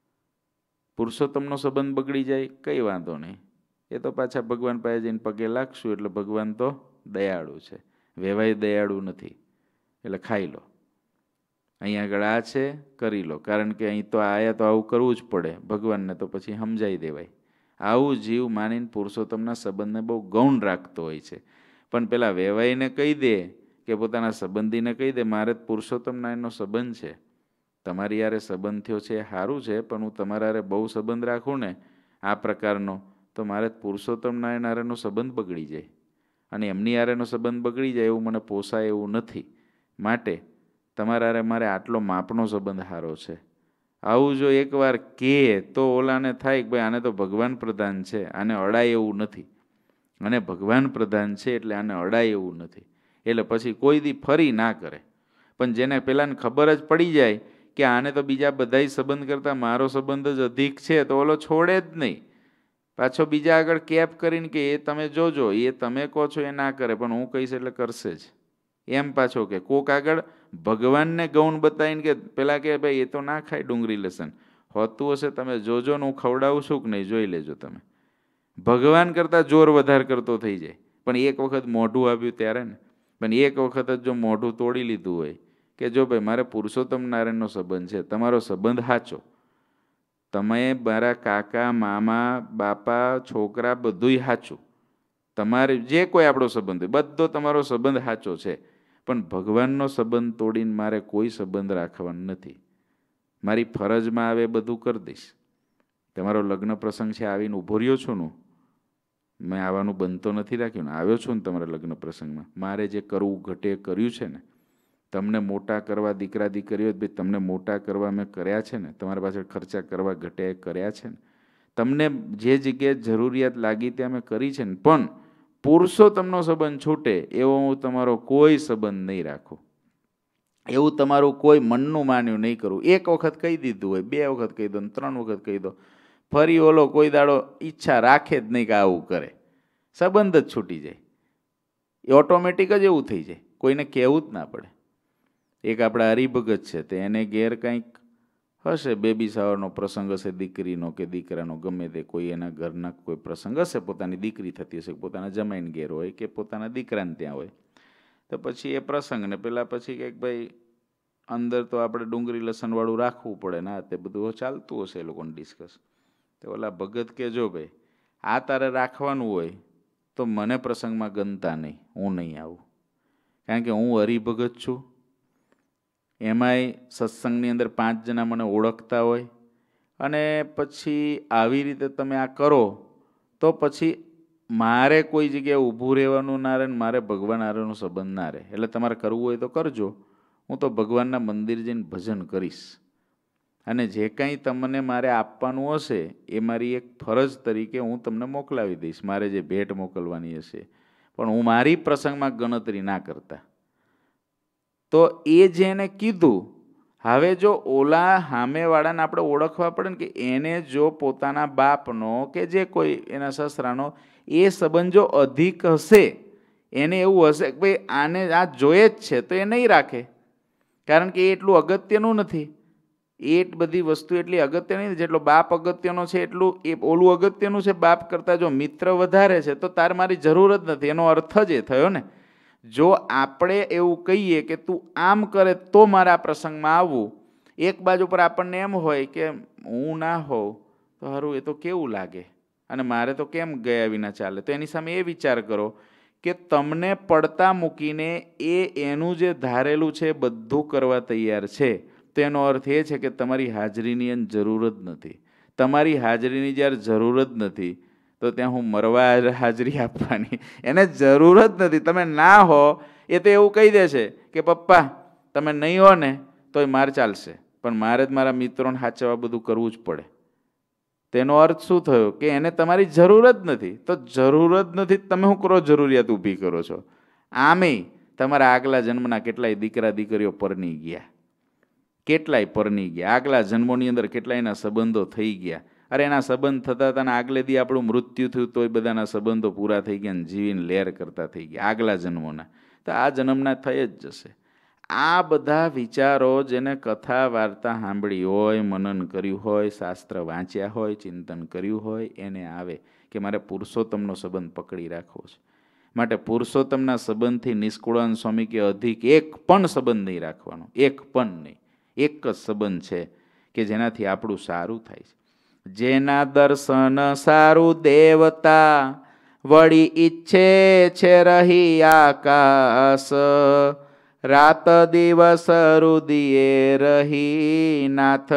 પુરુષોત્તમનો સંબંધ બગડી જાય, કંઈ વાંધો નહીં, એ તો પાછા ભગવાન પાસે જઈને પગે લાગશું એટલે ભગવાન તો દયાળુ છે. વેવાય દયાળુ નથી, એટલે ખાઈ લો. અહીંયા આગળ આ છે, કરી લો, કારણ કે અહીં તો આયા તો આવું કરવું જ પડે. ભગવાનને તો પછી સમજાવી દેવાય. આવું જીવ માનીને પુરુષોત્તમના સંબંધને બહુ ગૌણ રાખતો હોય છે. પણ પેલા વેવાઈને કહી દે કે પોતાના સંબંધીને કહી દે, મારે પુરુષોત્તમ નારાયણનો સંબંધ છે, તમારી યારે સંબંધ થયો છે એ સારું છે, પણ હું તમારા યારે બહુ સંબંધ રાખું ને આ પ્રકારનો, તો મારે પુરુષોત્તમ નારાયણ હારેનો સંબંધ બગડી જાય, અને એમની હારેનો સંબંધ બગડી જાય એવું મને પોસાય એવું નથી. માટે તમારા હારે મારે આટલો માપનો સંબંધ સારો છે. આવું જો એકવાર કહે તો ઓલાને થાય કે ભાઈ આને તો ભગવાન પ્રધાન છે, આને અડાય એવું નથી, અને ભગવાન પ્રધાન છે એટલે આને અડાય એવું નથી. એટલે પછી કોઈ દી ફરી ના કરે. પણ જેને પેલાને ખબર જ પડી જાય કે આને તો બીજા બધાય સંબંધ કરતાં મારો સંબંધ જ અધિક છે, તો ઓલો છોડે જ નહીં. પાછો બીજા આગળ કેપ કરીને કે એ તમે જોજો, એ તમે કહો છો એ ના કરે, પણ હું કહીશ એટલે કરશે જ, એમ પાછો કે કોક આગળ ભગવાનને ગૌણ બતાવીને કે પેલા કે ભાઈ એ તો ના ખાય ડુંગળી લસણ, હોતું હશે તમે જોજો ને હું ખવડાવું છું કે નહીં જોઈ લેજો તમે. ભગવાન કરતાં જોર વધારે કરતો થઈ જાય. પણ એક વખત મોઢું આપ્યું ત્યારે ને, પણ એક વખત જ જો મોઢું તોડી લીધું હોય કે જો ભાઈ મારે પુરુષોત્તમ નારાયણનો સંબંધ છે, તમારો સંબંધ સાચો, તમે મારા કાકા મામા બાપા છોકરા બધુંય સાચું, તમારે જે કોઈ આપણો સંબંધ હોય બધો તમારો સંબંધ સાચો છે, પણ ભગવાનનો સંબંધ તોડીને મારે કોઈ સંબંધ રાખવાનો નથી. મારી ફરજમાં આવે બધું કરી દઈશ. તમારો લગ્ન પ્રસંગ છે, આવીને ઊભો રહ્યો છું ને, મેં આવવાનું બંધ તો નથી રાખ્યું ને, આવ્યો છું ને તમારા લગ્ન પ્રસંગમાં, મારે જે કરવું ઘટે કર્યું છે ને. તમને મોટા કરવા દીકરા દીકરીઓ ભાઈ તમને મોટા કરવા મેં કર્યા છે ને, તમારા પાછળ ખર્ચા કરવા ઘટે કર્યા છે ને, તમને જે જગ્યાએ જરૂરિયાત લાગી ત્યાં મેં કરી છે ને. પણ પુરુષોત્તમનો સંબંધ છૂટે એવો હું તમારો કોઈ સંબંધ નહીં રાખું, એવું તમારું કોઈ મનનું માન્યું નહીં કરું. એક વખત કહી દીધું હોય, બે વખત કહી દો, ત્રણ વખત કહી દો, ફરી ઓલો કોઈ દાડો ઈચ્છા રાખે જ નહીં કે આવું કરે, સંબંધ જ છૂટી જાય. એ ઓટોમેટિક જ એવું થઈ જાય, કોઈને કહેવું જ ના પડે. એક આપણા હરિભગત છે, તે એને ઘેર કંઈક હશે, બેબી શાવરનો પ્રસંગ હશે, દીકરીનો કે દીકરાનો, ગમે તે કોઈ એના ઘરના કોઈ પ્રસંગ હશે, પોતાની દીકરી થતી હશે, પોતાના જમાઈને ઘેર હોય કે પોતાના દીકરાને ત્યાં હોય. તો પછી એ પ્રસંગને પેલા પછી કંઈક ભાઈ અંદર તો આપણે ડુંગળી લસણવાળું રાખવું પડે ને, તે બધું ચાલતું હશે એ લોકોને ડિસ્કસ. તો ઓલા ભગત કે જો ભાઈ આ તારે રાખવાનું હોય તો મને પ્રસંગમાં ગણતા નહીં, હું નહીં આવું, કારણ કે હું હરિભગત છું. એમાંય સત્સંગની અંદર પાંચ જણા મને ઓળખતા હોય, અને પછી આવી રીતે તમે આ કરો તો પછી મારે કોઈ જગ્યાએ ઊભું રહેવાનું ના રહે ને મારે ભગવાન હારેનો સંબંધ ના રહે. એટલે તમારે કરવું હોય તો કરજો, હું તો ભગવાનના મંદિર જઈને ભજન કરીશ. અને જે કંઈ તમને મારે આપવાનું હશે એ મારી એક ફરજ તરીકે હું તમને મોકલાવી દઈશ, મારે જે ભેટ મોકલવાની હશે. પણ હું મારી પ્રસંગમાં ગણતરી ના કરતા. તો એ જેને કીધું, હવે જો ઓલા સામેવાળાને આપણે ઓળખવા પડે ને કે એને જો પોતાના બાપનો કે જે કોઈ એના સસરાનો એ સંબંધ જો અધિક હશે, એને એવું હશે કે ભાઈ આને આ જોઈએ જ છે, તો એ નહીં રાખે. કારણ કે એ એટલું અગત્યનું નથી, એ બધી વસ્તુ એટલી અગત્યની નથી જેટલો બાપ અગત્યનો છે એટલું એ ઓલું અગત્યનું છે. બાપ કરતાં જો મિત્ર વધારે છે તો તાર મારી જરૂર જ નથી, એનો અર્થ જ એ થયો ને. જો આપણે એવું કહીએ કે તું આમ કરે તો મારા પ્રસંગમાં આવવું, એક બાજુ પર આપણને એમ હોય કે હું ના હોઉં તો સારું, એ તો કેવું લાગે અને મારે તો કેમ ગયા વિના ચાલે. તો એની સામે એ વિચાર કરો કે તમને પડતા મૂકીને એ એનું જે ધારેલું છે બધું કરવા તૈયાર છે, તો એનો અર્થ એ છે કે તમારી હાજરીની એને જરૂર જ નથી. તમારી હાજરીની જ્યારે જરૂર જ નથી તો ત્યાં હું મરવા હાજરી આપવાની, એને જરૂર જ નથી. તમે ના હો એ તો એવું કહી દે છે કે પપ્પા તમે નહીં હો ને તોય માર ચાલશે, પણ મારે જ મારા મિત્રોને સાચવવા બધું કરવું જ પડે. તેનો અર્થ શું થયો કે એને તમારી જરૂર જ નથી. તો જરૂર જ નથી, તમે શું કરો જરૂરિયાત ઊભી કરો છો. આમેય તમારા આગલા જન્મના કેટલાય દીકરા દીકરીઓ પરણી ગયા, કેટલાય પરણી ગયા, આગલા જન્મોની અંદર કેટલાયના સંબંધો થઈ ગયા. અરે એના સંબંધ થતા હતા ને આગલે દી આપણું મૃત્યુ થયું તોય બધાના સંબંધો પૂરા થઈ ગયા ને જીવીને લહેર કરતા થઈ ગયા આગલા જન્મોના. તો આ જન્મના થઈ જ જશે. આ બધા વિચારો જેને કથા વાર્તા સાંભળી હોય, મનન કર્યું હોય, શાસ્ત્ર વાંચ્યા હોય, ચિંતન કર્યું હોય, એને આવે કે મારે પુરુષોત્તમનો સંબંધ પકડી રાખવો છે. માટે પુરુષોત્તમના સંબંધથી નિષ્કુળાનંદ સ્વામી કે અધિક એક પણ સંબંધ નહીં રાખવાનો, એક પણ નહીં. એક જ સંબંધ છે કે જેનાથી આપણું સારું થાય છે. જેના દર્શન સારું દેવતા વળી ઈચ્છે છે રહી આકાશ, રાત દિવસ રુદિએ રહી નાથ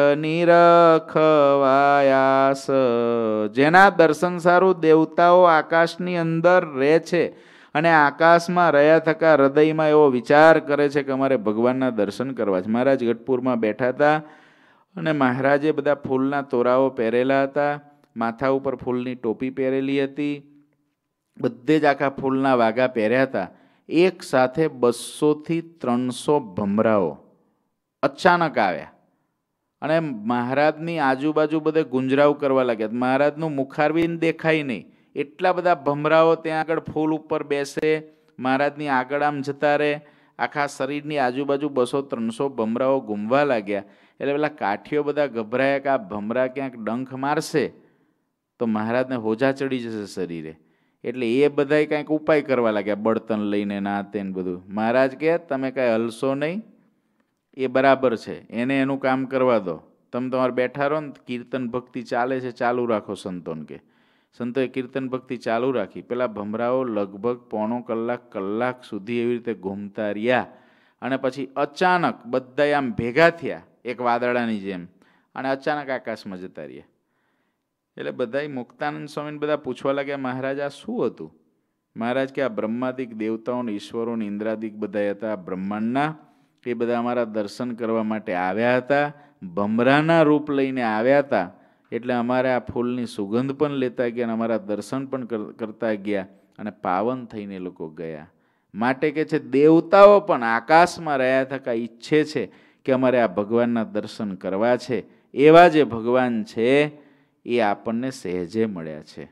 નિરખવાયાસ. જેના દર્શન સારું દેવતાઓ આકાશની અંદર રહે છે અને આકાશમાં રહ્યા થકા હૃદયમાં એવો વિચાર કરે છે કે અમારે ભગવાનના દર્શન કરવા છે. મહારાજ ગઢપુરમાં બેઠા હતા અને મહારાજે બધા ફૂલના તોરાઓ પહેરેલા હતા, માથા ઉપર ફૂલની ટોપી પહેરેલી હતી, બધે જ આખા ફૂલના વાઘા પહેર્યા હતા. એક સાથે બસોથી ત્રણસો ભમરાઓ અચાનક આવ્યા અને મહારાજની આજુબાજુ બધે ગુંજરાવ કરવા લાગ્યા. મહારાજનું મુખારવિંદ દેખાય નહીં, એટલા બધા ભમરાઓ ત્યાં આગળ ફૂલ ઉપર બેસે, મહારાજની આગળ આમ જતા રહે, આખા શરીરની આજુબાજુ બસો ત્રણસો ભમરાઓ ઘૂમવા લાગ્યા. એટલે પેલા કાઠીઓ બધા ગભરાયા કે આ ભમરા ક્યાંક ડંખ મારશે તો મહારાજને હોજા ચડી જશે શરીરે. એટલે એ બધાય કાંઈક ઉપાય કરવા લાગ્યા, બળતણ લઈને ના તેને બધું. મહારાજ કહે તમે કાંઈ હલશો નહીં, એ બરાબર છે, એને એનું કામ કરવા દો, તમે તમારે બેઠા રહો ને, કીર્તન ભક્તિ ચાલે છે ચાલુ રાખો સંતોન કે. સંતોએ કીર્તન ભક્તિ ચાલુ રાખી. પેલા ભમરાઓ લગભગ પોણો કલાક કલાક સુધી એવી રીતે ઘૂમતા રહ્યા અને પછી અચાનક બધા આમ ભેગા થયા એક વાદળાની જેમ અને અચાનક આકાશમાં જતા રહ્યા. એટલે બધા મુક્તાનંદ સ્વામીને બધા પૂછવા લાગ્યા મહારાજ આ શું હતું? મહારાજ કે આ બ્રહ્માદિક દેવતાઓને ઈશ્વરોને ઇન્દ્રાદિક બધા હતા બ્રહ્માંડના, એ બધા અમારા દર્શન કરવા માટે આવ્યા હતા, ભમરાના રૂપ લઈને આવ્યા હતા. એટલે અમારે આ ફૂલની સુગંધ પણ લેતા ગયા અને અમારા દર્શન પણ કરતા ગયા અને પાવન થઈને લોકો ગયા. માટે કે છે દેવતાઓ પણ આકાશમાં રહ્યા થકા ઈચ્છે છે કે અમારે આ ભગવાનના દર્શન કરવા છે. એવા જે ભગવાન છે એ આપણને સહેજે મળ્યા છે.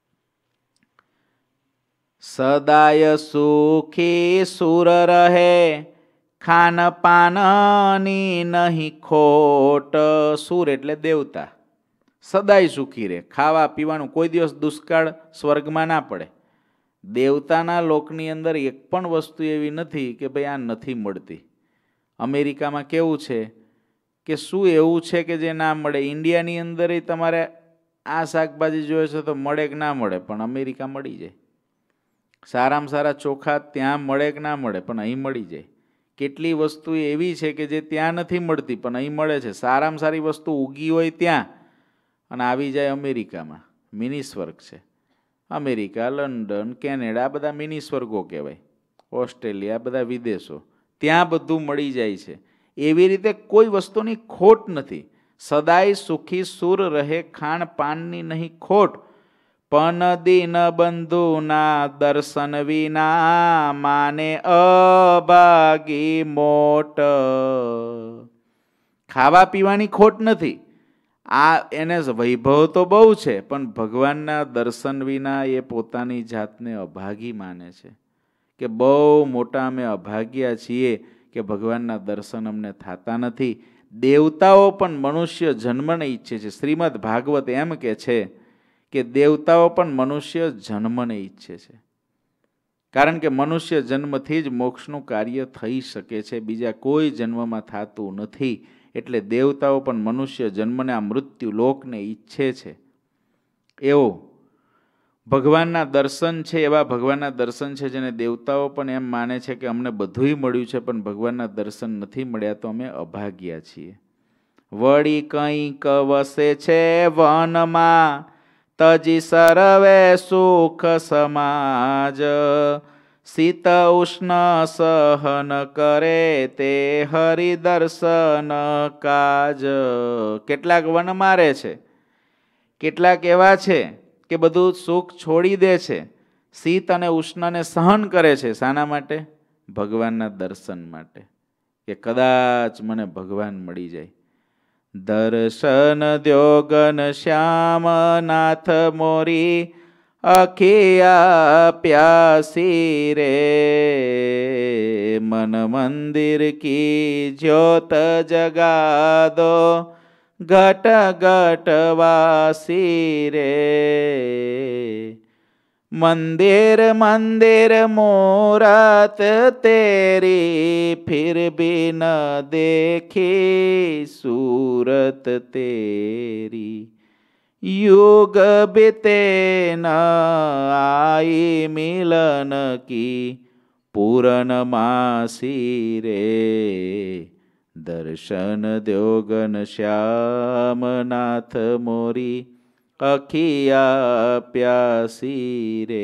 સદાય સુખી સુર રહે ખાન પાનની નહીં ખોટ. સુર એટલે દેવતા, સદાય સુખી રહે, ખાવા પીવાનું કોઈ દિવસ દુષ્કાળ સ્વર્ગમાં ના પડે. દેવતાના લોકની અંદર એક પણ વસ્તુ એવી નથી કે ભાઈ આ નથી મળતી. અમેરિકામાં કેવું છે કે શું એવું છે કે જે ના મળે? ઇન્ડિયાની અંદર તમારે આ શાકભાજી જોઈએ છે તો મળે કે ના મળે, પણ અમેરિકા મળી જાય. સારામાં સારા ચોખા ત્યાં મળે કે ના મળે, પણ અહીં મળી જાય. કેટલી વસ્તુ એવી છે કે જે ત્યાં નથી મળતી પણ અહીં મળે છે. સારામાં સારી વસ્તુ ઉગી હોય ત્યાં અને આવી જાય અમેરિકામાં. મિની સ્વર્ગ છે. અમેરિકા, લંડન, કેનેડા આ બધા મિની સ્વર્ગો કહેવાય, ઓસ્ટ્રેલિયા, બધા વિદેશો, ત્યાં બધું મળી જાય છે. એવી રીતે કોઈ વસ્તુની ખોટ નથી. સદાય સુખી સુર રહે, ખાણ પાનની નહીં ખોટ. પણ દીન બંધુના દર્શન વિના માને અભાગી મોટ. ખાવા પીવાની ખોટ નથી. આ એને વૈભવ તો બહુ છે, પણ ભગવાનના દર્શન વિના એ પોતાની જાતને અભાગી માને છે કે બહુ મોટા અમે અભાગ્યા છીએ કે ભગવાનના દર્શન અમને થતા નથી. દેવતાઓ પણ મનુષ્ય જન્મને ઈચ્છે છે. શ્રીમદ ભાગવત એમ કે છે કે દેવતાઓ પણ મનુષ્ય જન્મને ઈચ્છે છે, કારણ કે મનુષ્ય જન્મથી જ મોક્ષનું કાર્ય થઈ શકે છે, બીજા કોઈ જન્મમાં થતું નથી. એટલે દેવતાઓ પણ મનુષ્ય જન્મને આ મૃત્યુ લોકને ઈચ્છે છે. એવું ભગવાનના દર્શન છે, એવા ભગવાનના દર્શન છે જેને દેવતાઓ પણ એમ માને છે કે અમને બધુંય મળ્યું છે, પણ ભગવાનના દર્શન નથી મળ્યા તો અમે અભાગ્યા છીએ. વળી કંઈક વસે છે વનમાં, તજી સરવે સુખ સમાજ. શીત ઉષ્ણ સહન કરે તે હરિદર્શન કાજ. કેટલાક વન મારે છે, કેટલાક એવા છે કે બધું સુખ છોડી દે છે, શીત અને ઉષ્ણને સહન કરે છે. શાના માટે? ભગવાનના દર્શન માટે, કે કદાચ મને ભગવાન મળી જાય. દર્શન દ્યોગન શ્યામ નાથ મોરી, અખિયા પ્યાસી રે. મન મંદિર કી જ્યોત જગાદો, ઘટ ઘટ વાસી રે. મંદિર મંદિર મૂરત તેરી, ફિર ભી ન દેખી सूरत तेरी. युग बीते न आई मिलन की, पूरन मासी रे. दर्शन द्योगन श्याम नाथ मोरी, અખિયા પ્યાસી રે.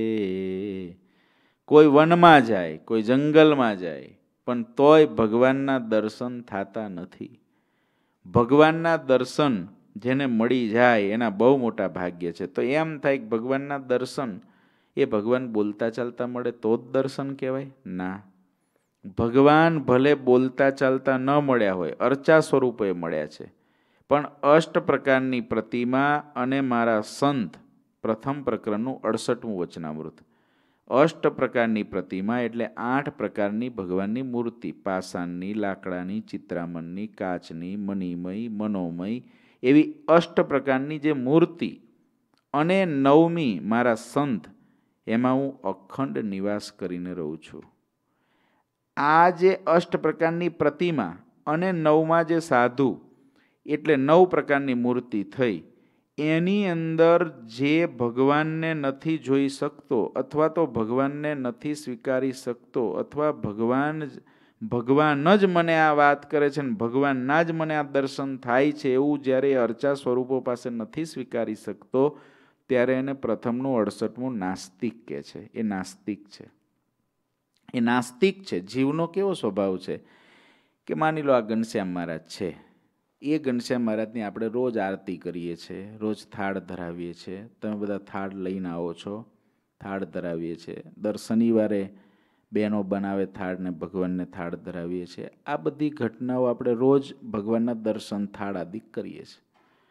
કોઈ વનમાં જાય, કોઈ જંગલમાં જાય, પણ તોય ભગવાનના દર્શન થતા નથી. ભગવાનના દર્શન જેને મળી જાય એના બહુ મોટા ભાગ્ય છે. તો એમ થાય કે ભગવાનના દર્શન એ ભગવાન બોલતા ચાલતા મળે તો જ દર્શન કહેવાય? ના, ભગવાન ભલે બોલતા ચાલતા ન મળ્યા હોય, અર્ચા સ્વરૂપે મળ્યા છે, પણ અષ્ટ પ્રકારની પ્રતિમા અને મારા સંત, પ્રથમ પ્રકરણનું અડસઠમું વચનામૃત. અષ્ટ પ્રકારની પ્રતિમા એટલે આઠ પ્રકારની ભગવાનની મૂર્તિ, પાષાણની, લાકડાની, ચિત્રામણની, કાચની, મણિમય, મનોમય, એવી અષ્ટ પ્રકારની જે મૂર્તિ અને નવમી મારા સંત, એમાં હું અખંડ નિવાસ કરીને રહું છું. આ જે અષ્ટ પ્રકારની પ્રતિમા અને નવમાં જે સાધુ એટલે નવ પ્રકારની મૂર્તિ થઈ, એની અંદર જે ભગવાનને નથી જોઈ શકતો, અથવા તો ભગવાનને નથી સ્વીકારી શકતો, અથવા ભગવાન ભગવાન જ મને આ વાત કરે છે ને ભગવાનના જ મને આ દર્શન થાય છે, એવું જ્યારે અર્ચા સ્વરૂપો પાસે નથી સ્વીકારી શકતો, ત્યારે એને પ્રથમનું અડસઠમું નાસ્તિક કહે છે. એ નાસ્તિક છે. એ નાસ્તિક છે. જીવનો કેવો સ્વભાવ છે કે માની લો આ ઘનશ્યામ મહારાજ છે, એ ઘનશ્યામ મહારાજની આપણે રોજ આરતી કરીએ છીએ, રોજ થાળ ધરાવીએ છીએ. તમે બધા થાળ લઈને આવો છો, થાળ ધરાવીએ છીએ. દર શનિવારે બહેનો બનાવે થાળ ને ભગવાનને થાળ ધરાવીએ છીએ. આ બધી ઘટનાઓ આપણે રોજ ભગવાનના દર્શન થાળ આદિ કરીએ છીએ.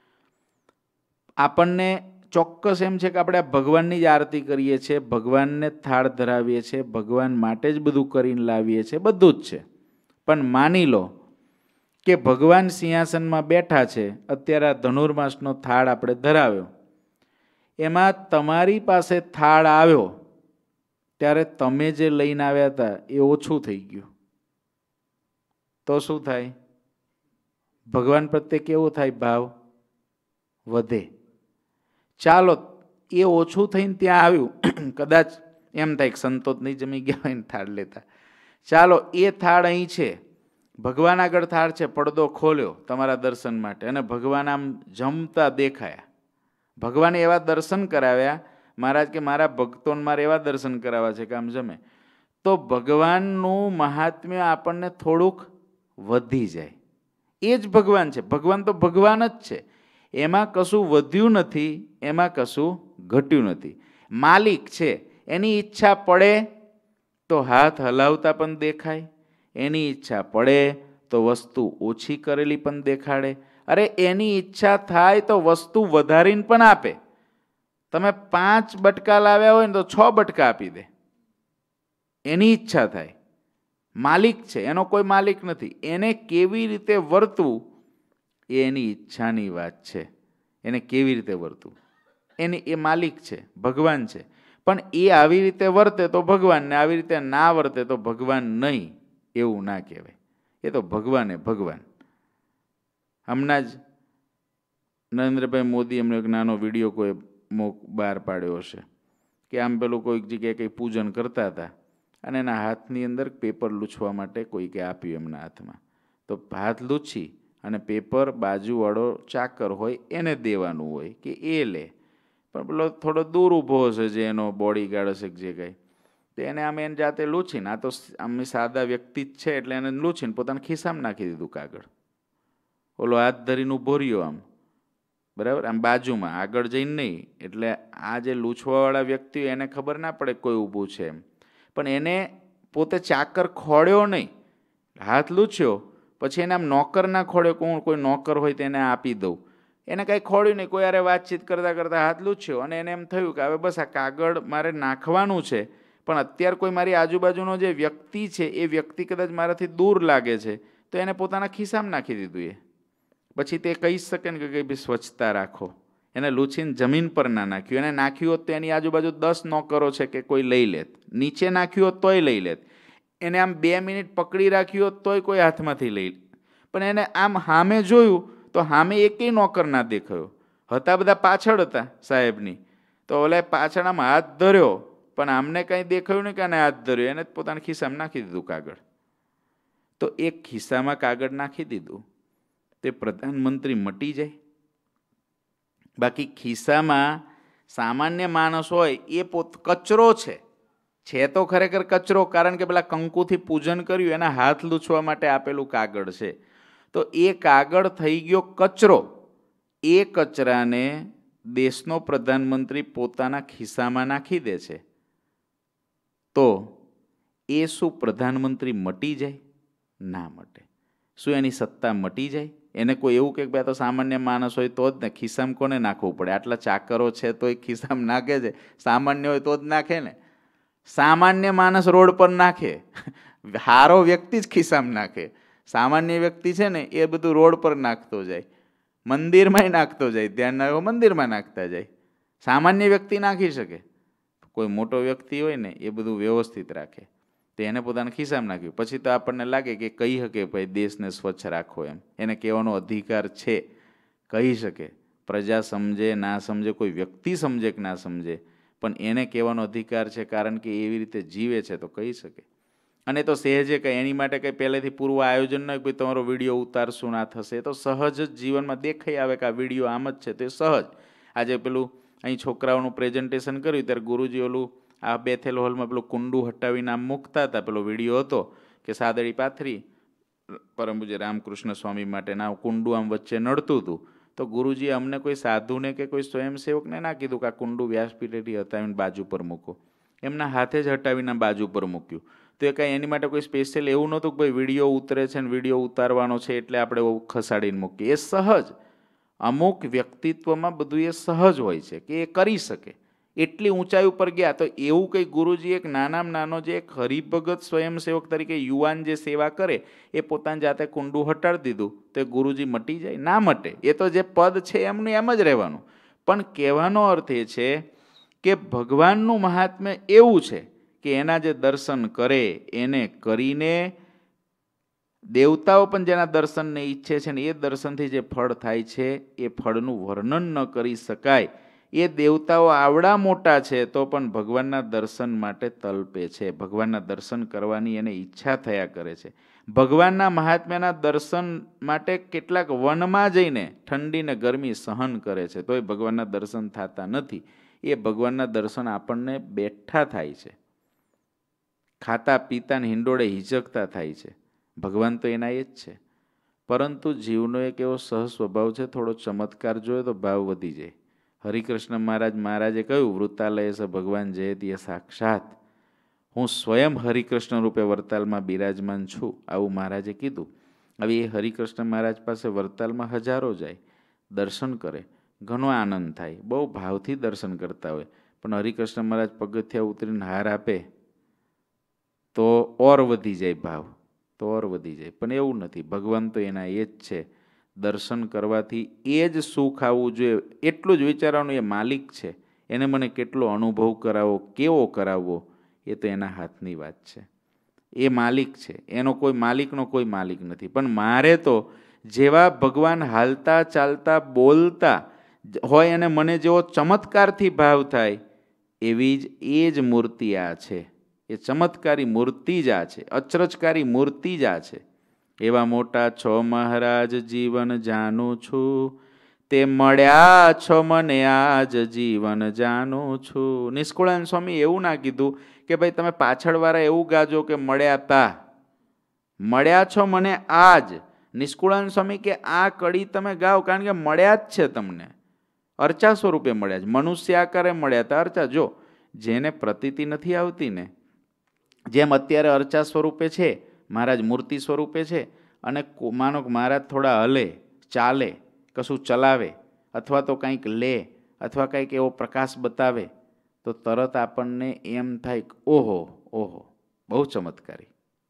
આપણને ચોક્કસ એમ છે કે આપણે ભગવાનની જ આરતી કરીએ છીએ, ભગવાનને થાળ ધરાવીએ છીએ, ભગવાન માટે જ બધું કરીને લાવીએ છીએ, બધું જ છે. પણ માની લો કે ભગવાન સિંહાસનમાં બેઠા છે, અત્યારે આ ધનુર્માસનો થાળ આપણે ધરાવ્યો, એમાં તમારી પાસે થાળ આવ્યો ત્યારે તમે જે લઈને આવ્યા હતા એ ઓછું થઈ ગયું, તો શું થાય? ભગવાન પ્રત્યે કેવો થાય ભાવ? વધે. ચાલો એ ઓછું થઈને ત્યાં આવ્યું, કદાચ એમ થાય કે સંતો જ નહીં જમી ગયા હોય ને થાળ લેતા. ચાલો એ થાળ અહીં છે, ભગવાન આગળ થાળ છે, પડદો ખોલ્યો તમારા દર્શન માટે, અને ભગવાન આમ જમતા દેખાયા. ભગવાને એવા દર્શન કરાવ્યા, મહારાજ કે મારા ભક્તોને મારે એવા દર્શન કરાવવા છે કે આમ જમે. તો ભગવાનનું મહાત્મ્ય આપણને થોડુંક વધી જાય. એ જ ભગવાન છે. ભગવાન તો ભગવાન જ છે. એમાં કશું વધ્યું નથી, એમાં કશું ઘટ્યું નથી. માલિક છે. એની ઈચ્છા પડે તો હાથ હલાવતા પણ દેખાય, એની ઈચ્છા પડે તો વસ્તુ ઓછી કરેલી પણ દેખાડે. અરે એની ઈચ્છા થાય તો વસ્તુ વધારીને પણ આપે. તમે પાંચ બટકા લાવ્યા હોય ને તો છ બટકા આપી દે. એની ઈચ્છા થાય. માલિક છે, એનો કોઈ માલિક નથી. એને કેવી રીતે વર્તવું એ એની ઈચ્છાની વાત છે. એને કેવી રીતે વર્તવું એની એ માલિક છે, ભગવાન છે. પણ એ આવી રીતે વર્તે તો ભગવાન, ને આવી રીતે ના વર્તે તો ભગવાન નહીં, એવું ના કહેવાય. એ તો ભગવાન એ ભગવાન. હમણાં જ નરેન્દ્રભાઈ મોદી એમનો એક નાનો વિડીયો કોઈ મોક બહાર પાડ્યો હશે કે આમ પેલું કોઈક જગ્યાએ કંઈ પૂજન કરતા હતા અને એના હાથની અંદર પેપર લૂછવા માટે કોઈકે આપ્યું એમના હાથમાં. તો હાથ લૂછી અને પેપર બાજુવાળો ચાકર હોય એને દેવાનું હોય કે એ લે. પણ પેલો થોડો દૂર ઊભો હશે જે એનો બોડી ગાર્ડ હશે જે કાંઈ, તો એને આમ એને જાતે લૂછીને, આ તો આમ સાદા વ્યક્તિ જ છે એટલે એને લૂછીને પોતાના ખિસ્સામાં નાખી દીધું કાગળ. ઓલો હાથ ધરીને ઊભો રહ્યો આમ, બરાબર, આમ બાજુમાં, આગળ જઈને નહીં. એટલે આ જે લૂછવાવાળા વ્યક્તિ એને ખબર ના પડે કોઈ ઊભું છે એમ. પણ એને પોતે ચાકર ખોડ્યો નહીં, હાથ લૂછ્યો, પછી એને આમ નોકર ના ખોડ્યો. કોણ કોઈ નોકર હોય તો એને આપી દઉં. એને કાંઈ ખોડ્યું નહીં. કોઈ યારે વાતચીત કરતાં કરતાં હાથ લૂછ્યો અને એને એમ થયું કે હવે બસ આ કાગળ મારે નાખવાનું છે, પણ અત્યારે કોઈ મારી આજુબાજુનો જે વ્યક્તિ છે એ વ્યક્તિ કદાચ મારાથી દૂર લાગે છે, તો એને પોતાના ખિસ્સામાં નાખી દીધું. એ પછી તે કહી શકે ને કે ભાઈ સ્વચ્છતા રાખો. એને લૂછીને જમીન પર ના નાખ્યું. એને નાખ્યું હોત તો એની આજુબાજુ દસ નોકરો છે કે કોઈ લઈ લેત. નીચે નાખ્યું હોત તોય લઈ લેત. એને આમ બે મિનિટ પકડી રાખ્યું હોત તોય કોઈ હાથમાંથી લઈ લે. પણ એને આમ સામે જોયું તો સામે એકેય નોકર ના દેખાયો. હતા બધા પાછળ હતા સાહેબની. તો ઓલે પાછળ આમ હાથ ધર્યો, પણ આમને કંઈ દેખાયું નહીં કે આને હાથ ધર્યો. એને પોતાના ખિસ્સામાં નાખી દીધું કાગળ. તો એક ખિસ્સામાં કાગળ નાખી દીધું તે પ્રધાનમંત્રી મટી જાય. બાકી ખિસ્સામાં સામાન્ય માણસ હોય એ પોત કચરો છે છે તો ખરેખર કચરો, કારણ કે પેલા કંકુથી પૂજન કર્યું એના હાથ લૂછવા માટે આપેલું કાગળ છે. તો એ કાગળ થઈ ગયો કચરો. એ કચરાને દેશનો પ્રધાનમંત્રી પોતાના ખિસ્સામાં નાખી દે છે. તો એ શું પ્રધાનમંત્રી મટી જાય? ના મટે. શું એની સત્તા મટી જાય? એને કોઈ એવું કે ભાઈ તો સામાન્ય માણસ હોય તો જ ને, ખિસ્સામાં કોને નાખવું પડે? આટલા ચાકરો છે તો એ ખિસ્સામાં નાખે છે. સામાન્ય હોય તો જ નાખે ને. સામાન્ય માણસ રોડ પર નાખે, હારો વ્યક્તિ જ ખિસ્સામાં નાખે. સામાન્ય વ્યક્તિ છે ને એ બધું રોડ પર નાખતો જાય, મંદિરમાં નાખતો જાય, ધ્યાન ના મંદિરમાં નાખતા જાય. સામાન્ય વ્યક્તિ નાખી શકે. કોઈ મોટો વ્યક્તિ હોય ને એ બધું વ્યવસ્થિત રાખે, તો એને પોતાના ખિસ્સામાં નાખ્યું. પછી તો આપણને લાગે કે કહી શકે ભાઈ દેશને સ્વચ્છ રાખો એમ, એને કહેવાનો અધિકાર છે, કહી શકે. પ્રજા સમજે ના સમજે, કોઈ વ્યક્તિ સમજે કે ના સમજે, પણ એને કહેવાનો અધિકાર છે, કારણ કે એવી રીતે જીવે છે તો કહી શકે. અને તો સહેજે કંઈ એની માટે કંઈ પહેલેથી પૂર્વ આયોજન ન હોય, કોઈ તમારો વિડીયો ઉતારશું ના થશે. એ તો સહજ જ જીવનમાં દેખાઈ આવે કે આ વિડીયો આમ જ છે. તો એ સહજ. આજે પેલું અહીં છોકરાઓનું પ્રેઝન્ટેશન કર્યું ત્યારે ગુરુજી ઓલું આ બેથેલ હોલમાં પેલું કુંડું હટાવીને આમ મૂકતા હતા. પેલો વિડીયો હતો કે સાદડી પાથરી પરમ પૂજ્ય રામકૃષ્ણ સ્વામી માટે ના કુંડું આમ વચ્ચે નડતું હતું. તો ગુરુજીએ અમને કોઈ સાધુને કે કોઈ સ્વયંસેવકને ના કીધું કે આ કુંડું વ્યાસપીઠેથી હટાવીને બાજુ પર મૂકો. એમના હાથે જ હટાવીને બાજુ પર મૂક્યું. તો એ કાંઈ એની માટે કોઈ સ્પેશિયલ એવું નહોતું કે ભાઈ વિડીયો ઉતરે છે ને વિડીયો ઉતારવાનો છે એટલે આપણે ખસાડીને મૂકીએ. એ સહજ, અમુક વ્યક્તિત્વમાં બધું એ સહજ હોય છે કે એ કરી શકે. એટલી ઊંચાઈ ઉપર ગયા તો એવું કંઈ ગુરુજી એક નાનામાં નાનો જે એક હરિભગત સ્વયંસેવક તરીકે યુવાન જે સેવા કરે એ પોતાની જાતે કુંડું હટાડી દીધું તો ગુરુજી મટી જાય? ના મટે. એ તો જે પદ છે એમનું એમ જ રહેવાનું. પણ કહેવાનો અર્થ એ છે કે ભગવાનનું મહાત્મ્ય એવું છે કે એના જે દર્શન કરે એને કરીને દેવતાઓ પણ જેના દર્શનને ઈચ્છે છે ને એ દર્શનથી જે ફળ થાય છે એ ફળનું વર્ણન ન કરી શકાય. એ દેવતાઓ આવડા મોટા છે તો પણ ભગવાનના દર્શન માટે તલપે છે, ભગવાનના દર્શન કરવાની એને ઈચ્છા થયા કરે છે. ભગવાનના મહાત્મ્યના દર્શન માટે કેટલાક વનમાં જઈને ઠંડી ને ગરમી સહન કરે છે, તોય ભગવાનના દર્શન થતા નથી. એ ભગવાનના દર્શન આપણને બેઠા થાય છે, ખાતા પીતા હિંડોળે હિચકતા થાય છે. ભગવાન તો એના એ જ છે, પરંતુ જીવનો એક એવો સહ સ્વભાવ છે, થોડો ચમત્કાર જોયો તો ભાવ વધી જાય. હરિકૃષ્ણ મહારાજ મહારાજે કહ્યું, વૃતાલય સ ભગવાન જયતિ સાક્ષાત, હું સ્વયં હરિકૃષ્ણ રૂપે વરતાલમાં બિરાજમાન છું, આવું મહારાજે કીધું. હવે એ હરિકૃષ્ણ મહારાજ પાસે વરતાલમાં હજારો જાય, દર્શન કરે, ઘણો આનંદ થાય, બહુ ભાવથી દર્શન કરતા હોય. પણ હરિકૃષ્ણ મહારાજ પગથિયા ઉતરીને હાર આપે તો ઓર વધી જાય ભાવ, તો ઓર વધી જાય. પણ એવું નથી, ભગવાન તો એના એ જ છે. દર્શન કરવાથી એ જ સુખ આવવું જોઈએ, એટલું જ વિચારવાનું. એ માલિક છે, એને મને કેટલો અનુભવ કરાવવો, કેવો કરાવવો, એ તો એના હાથની વાત છે. એ માલિક છે, એનો કોઈ માલિકનો કોઈ માલિક નથી. પણ મારે તો જેવા ભગવાન હાલતા ચાલતા બોલતા હોય અને મને જેવો ચમત્કારથી ભાવ થાય, એવી જ એ જ મૂર્તિ આ છે. એ ચમત્કારી મૂર્તિ જ આ છે, અચરજકારી મૂર્તિ જ આ છે. એવા મોટા છો મહારાજ જીવન જાણું છું, તે મળ્યા છો મને આજ જીવન જાણું છું. નિષ્કુળાનંદ સ્વામી એવું ના કીધું કે ભાઈ તમે પાછળવાળા એવું ગાજો કે મળ્યા તા, મળ્યા છો મને આજ. નિષ્કુળાનંદ સ્વામી કે આ કડી તમે ગાઓ, કારણ કે મળ્યા જ છે તમને, અર્ચા સ્વરૂપે મળ્યા છે, મનુષ્ય આકારે મળ્યા હતા. અર્ચા જો જેને પ્રતીતિ નથી આવતી ને, જેમ અત્યારે અર્ચા સ્વરૂપે છે, મહારાજ મૂર્તિ સ્વરૂપે છે, અને માનો કે મહારાજ થોડા હલે ચાલે, કશું ચલાવે, અથવા તો કંઈક લે, અથવા કંઈક એવો પ્રકાશ બતાવે, તો તરત આપણને એમ થાય કે ઓહો ઓહો બહુ ચમત્કારી,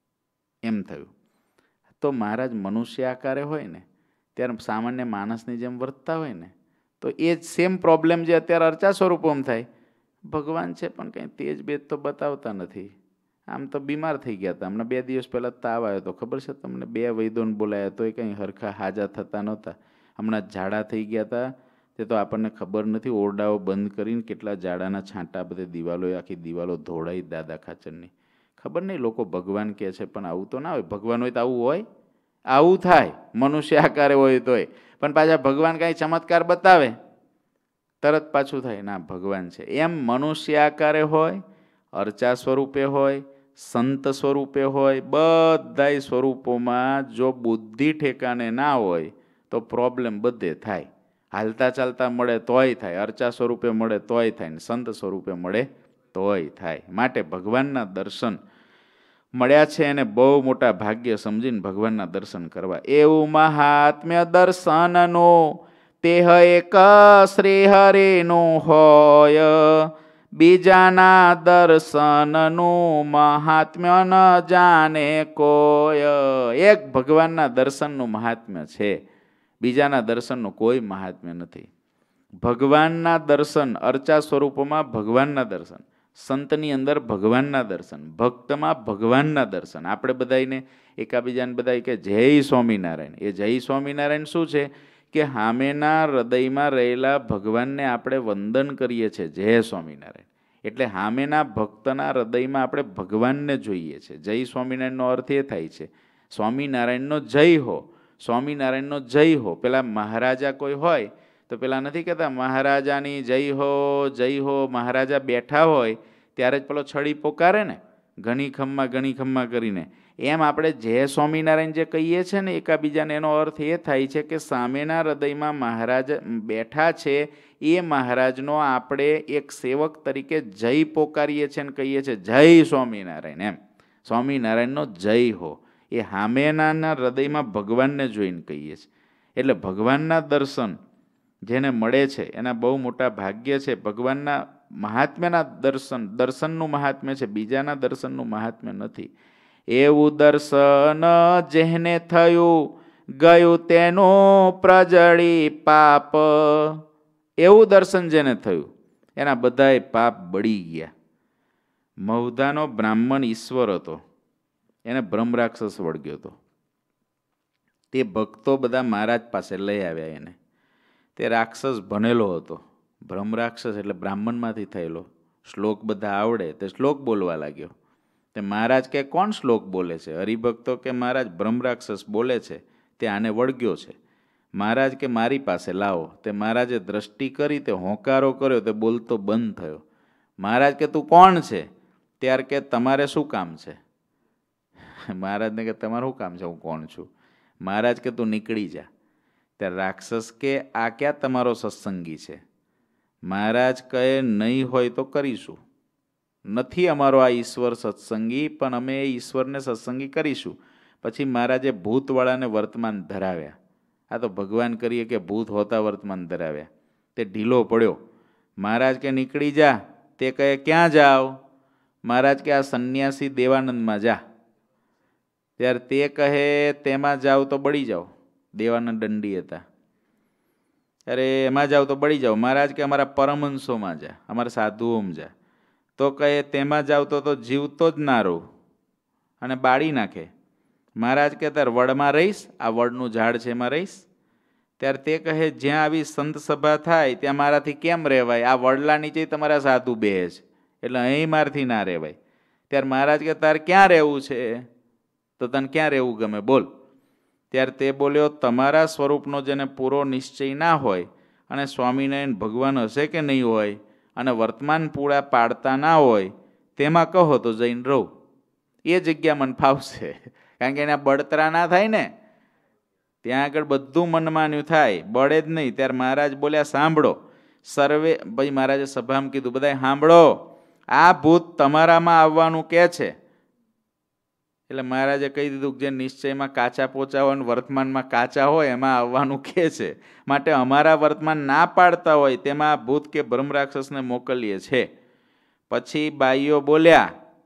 એમ થયું. તો મહારાજ મનુષ્ય આકારે હોય ને ત્યારે સામાન્ય માણસની જેમ વર્તતા હોય ને, તો એ જ સેમ પ્રોબ્લેમ જે અત્યારે અર્ચા સ્વરૂપમાં થાય. ભગવાન છે પણ કંઈ તેજ બેજ તો બતાવતા નથી. આમ તો બીમાર થઈ ગયા હતા, હમણાં બે દિવસ પહેલાં તાવ આવ્યો હતો, ખબર છે તમને? બે વૈદોને બોલાયા તો એ કંઈ હરખા હાજા થતા નહોતા. હમણાં ઝાડા થઈ ગયા હતા, તે તો આપણને ખબર નથી. ઓરડાઓ બંધ કરીને કેટલા ઝાડાના છાંટા બધે દિવાલો, આખી દિવાલો ધોળાઈ દાદા ખાચરની. ખબર નહીં લોકો ભગવાન કહે છે, પણ આવું તો ના હોય. ભગવાન હોય તો આવું હોય? આવું થાય મનુષ્ય આકારે હોય તોય. પણ પાછા ભગવાન કાંઈ ચમત્કાર બતાવે તરત પાછું થાય ના ભગવાન છે. એમ મનુષ્ય આકારે હોય, અર્ચા સ્વરૂપે હોય, સંત સ્વરૂપે હોય, બધાય સ્વરૂપોમાં જો બુદ્ધિ ઠેકાને ના હોય તો પ્રોબ્લેમ બધે થાય. હાલતા ચાલતા મળે તોય થાય, અર્ચા સ્વરૂપે મળે તોય થાય, ને સંત સ્વરૂપે મળે તોય થાય. માટે ભગવાનના દર્શન મળ્યા છે એને બહુ મોટા ભાગ્ય સમજીને ભગવાનના દર્શન કરવા. એવું મહાત્મ્ય દર્શનનું તેહ એક શ્રી હરિનું હોય, બીજાના દર્શનનું મહાત્મ્ય ન જાણે કોઈ. એક ભગવાનના દર્શનનું મહાત્મ્ય છે, બીજાના દર્શનનું કોઈ મહાત્મ્ય નથી. ભગવાનના દર્શન અર્ચા સ્વરૂપોમાં ભગવાનના દર્શન, સંતની અંદર ભગવાનના દર્શન, ભક્તમાં ભગવાનના દર્શન. આપણે બધાને એકાબીજાને બધા કે જય સ્વામિનારાયણ. એ જય સ્વામિનારાયણ શું છે કે હામેના હૃદયમાં રહેલા ભગવાનને આપણે વંદન કરીએ છીએ, જય સ્વામિનારાયણ. એટલે હામેના ભક્તના હૃદયમાં આપણે ભગવાનને જોઈએ છીએ. જય સ્વામિનારાયણનો અર્થ એ થાય છે સ્વામિનારાયણનો જય હો, સ્વામિનારાયણનો જય હો. પેલા મહારાજા કોઈ હોય તો પેલા નથી કહેતા મહારાજાની જય હો જય હો. મહારાજા બેઠા હોય ત્યારે જ પેલો છડી પોકારે ને, ઘણી ખમ્મા ઘણી ખમ્મા કરીને. એમ આપણે જય સ્વામિનારાયણ જે કહીએ છીએ ને એકાબીજાને, એનો અર્થ એ થાય છે કે સામેના હૃદયમાં મહારાજ બેઠા છે, એ મહારાજનો આપણે એક સેવક તરીકે જય પોકારીએ છીએ અને કહીએ છીએ જય સ્વામિનારાયણ. એમ સ્વામિનારાયણનો જય હો એ હામેના હૃદયમાં ભગવાનને જોઈને કહીએ છીએ. એટલે ભગવાનના દર્શન જેને મળે છે એના બહુ મોટા ભાગ્ય છે. ભગવાનના મહાત્મ્યના દર્શન, દર્શનનું મહાત્મ્ય છે, બીજાના દર્શનનું મહાત્મ્ય નથી. એવું દર્શન જેને થયું ગયું તેનું પ્રજળી પાપ. એવું દર્શન જેને થયું એના બધાય પાપ બળી ગયા. મહુધાનો બ્રાહ્મણ ઈશ્વર હતો, એને બ્રહ્મ રાક્ષસ વળગ્યો હતો. તે ભક્તો બધા મહારાજ પાસે લઈ આવ્યા એને. તે રાક્ષસ ભણેલો હતો, બ્રહ્મ રાક્ષસ એટલે બ્રાહ્મણમાંથી થયેલો. શ્લોક બધા આવડે તે શ્લોક બોલવા લાગ્યો. તે મહારાજ કે કોણ શ્લોક બોલે છે? હરિભક્તો કે મહારાજ બ્રહ્મ રાક્ષસ બોલે છે, તે આને વળગ્યો છે. મહારાજ કે મારી પાસે લાવો. તે મહારાજે દ્રષ્ટિ કરી, તે હોંકારો કર્યો, તે બોલતો બંધ થયો. મહારાજ કે તું કોણ છે? ત્યાર કે તમારે શું કામ છે? મહારાજને કે તમારું શું કામ છે? હું કોણ છું? મહારાજ કે તું નીકળી જા. ત્યારે રાક્ષસ કે આ ક્યાં તમારો સત્સંગી છે? મહારાજ કહે નહીં હોય તો કરીશું. નથી અમારો આ ઈશ્વર સત્સંગી, પણ અમે એ ઈશ્વરને સત્સંગી કરીશું. પછી મહારાજે ભૂતવાળાને વર્તમાન ધરાવ્યા. આ તો ભગવાન કરીએ કે ભૂત હોતા વર્તમાન ધરાવ્યા. તે ઢીલો પડ્યો. મહારાજ કે નીકળી જા. તે કહે ક્યાં જાઓ? મહારાજ કે આ સંન્યાસી દેવાનંદમાં જા. ત્યારે તે કહે તેમાં જાઓ તો બળી જાઓ. દેવાનંદ દંડી હતા. અરે એમાં જાઓ તો બળી જાઓ. મહારાજ કે અમારા પરમહંસોમાં જા, અમારા સાધુઓમાં જા. તો કહે તેમાં જાવ તો તો જીવતો જ ના રહું અને બાળી નાખે. મહારાજ કે તાર વડમાં રહીશ, આ વડનું ઝાડ છે એમાં રહીશ. ત્યારે તે કહે જ્યાં આવી સંત સભા થાય ત્યાં મારાથી કેમ રહેવાય? આ વડલા નીચે તમારા સાધુ બેહે છે, એટલે અહીં મારથી ના રહેવાય. ત્યારે મહારાજ કે તાર ક્યાં રહેવું છે? તો તને ક્યાં રહેવું ગમે બોલ. ત્યારે તે બોલ્યો તમારા સ્વરૂપનો જેને પૂરો નિશ્ચય ના હોય અને સ્વામિનારાયણ ભગવાન હશે કે નહીં હોય અને વર્તમાન પૂરા પાડતા ના હોય તેમાં કહો તો જઈને રહું. એ જગ્યા મને ફાવશે, કારણ કે એના બળતરા ના થાય ને. ત્યાં આગળ બધું મનમાન્યું થાય, બળે જ નહીં. ત્યારે મહારાજ બોલ્યા સાંભળો સર્વે. ભાઈ મહારાજે સભામાં કીધું બધા સાંભળો, આ ભૂત તમારામાં આવવાનું કે છે. એટલે મહારાજે કહી દીધું જે નિશ્ચયમાં કાચા પોચા હોય ને વર્તમાનમાં કાચા હોય એમાં આવવાનું કે છે. માટે અમારા વર્તમાન ના પાડતા હોય તેમાં આ ભૂત કે બ્રહ્મ રાક્ષસને મોકલીએ છે. પછી બાઈઓ બોલ્યા,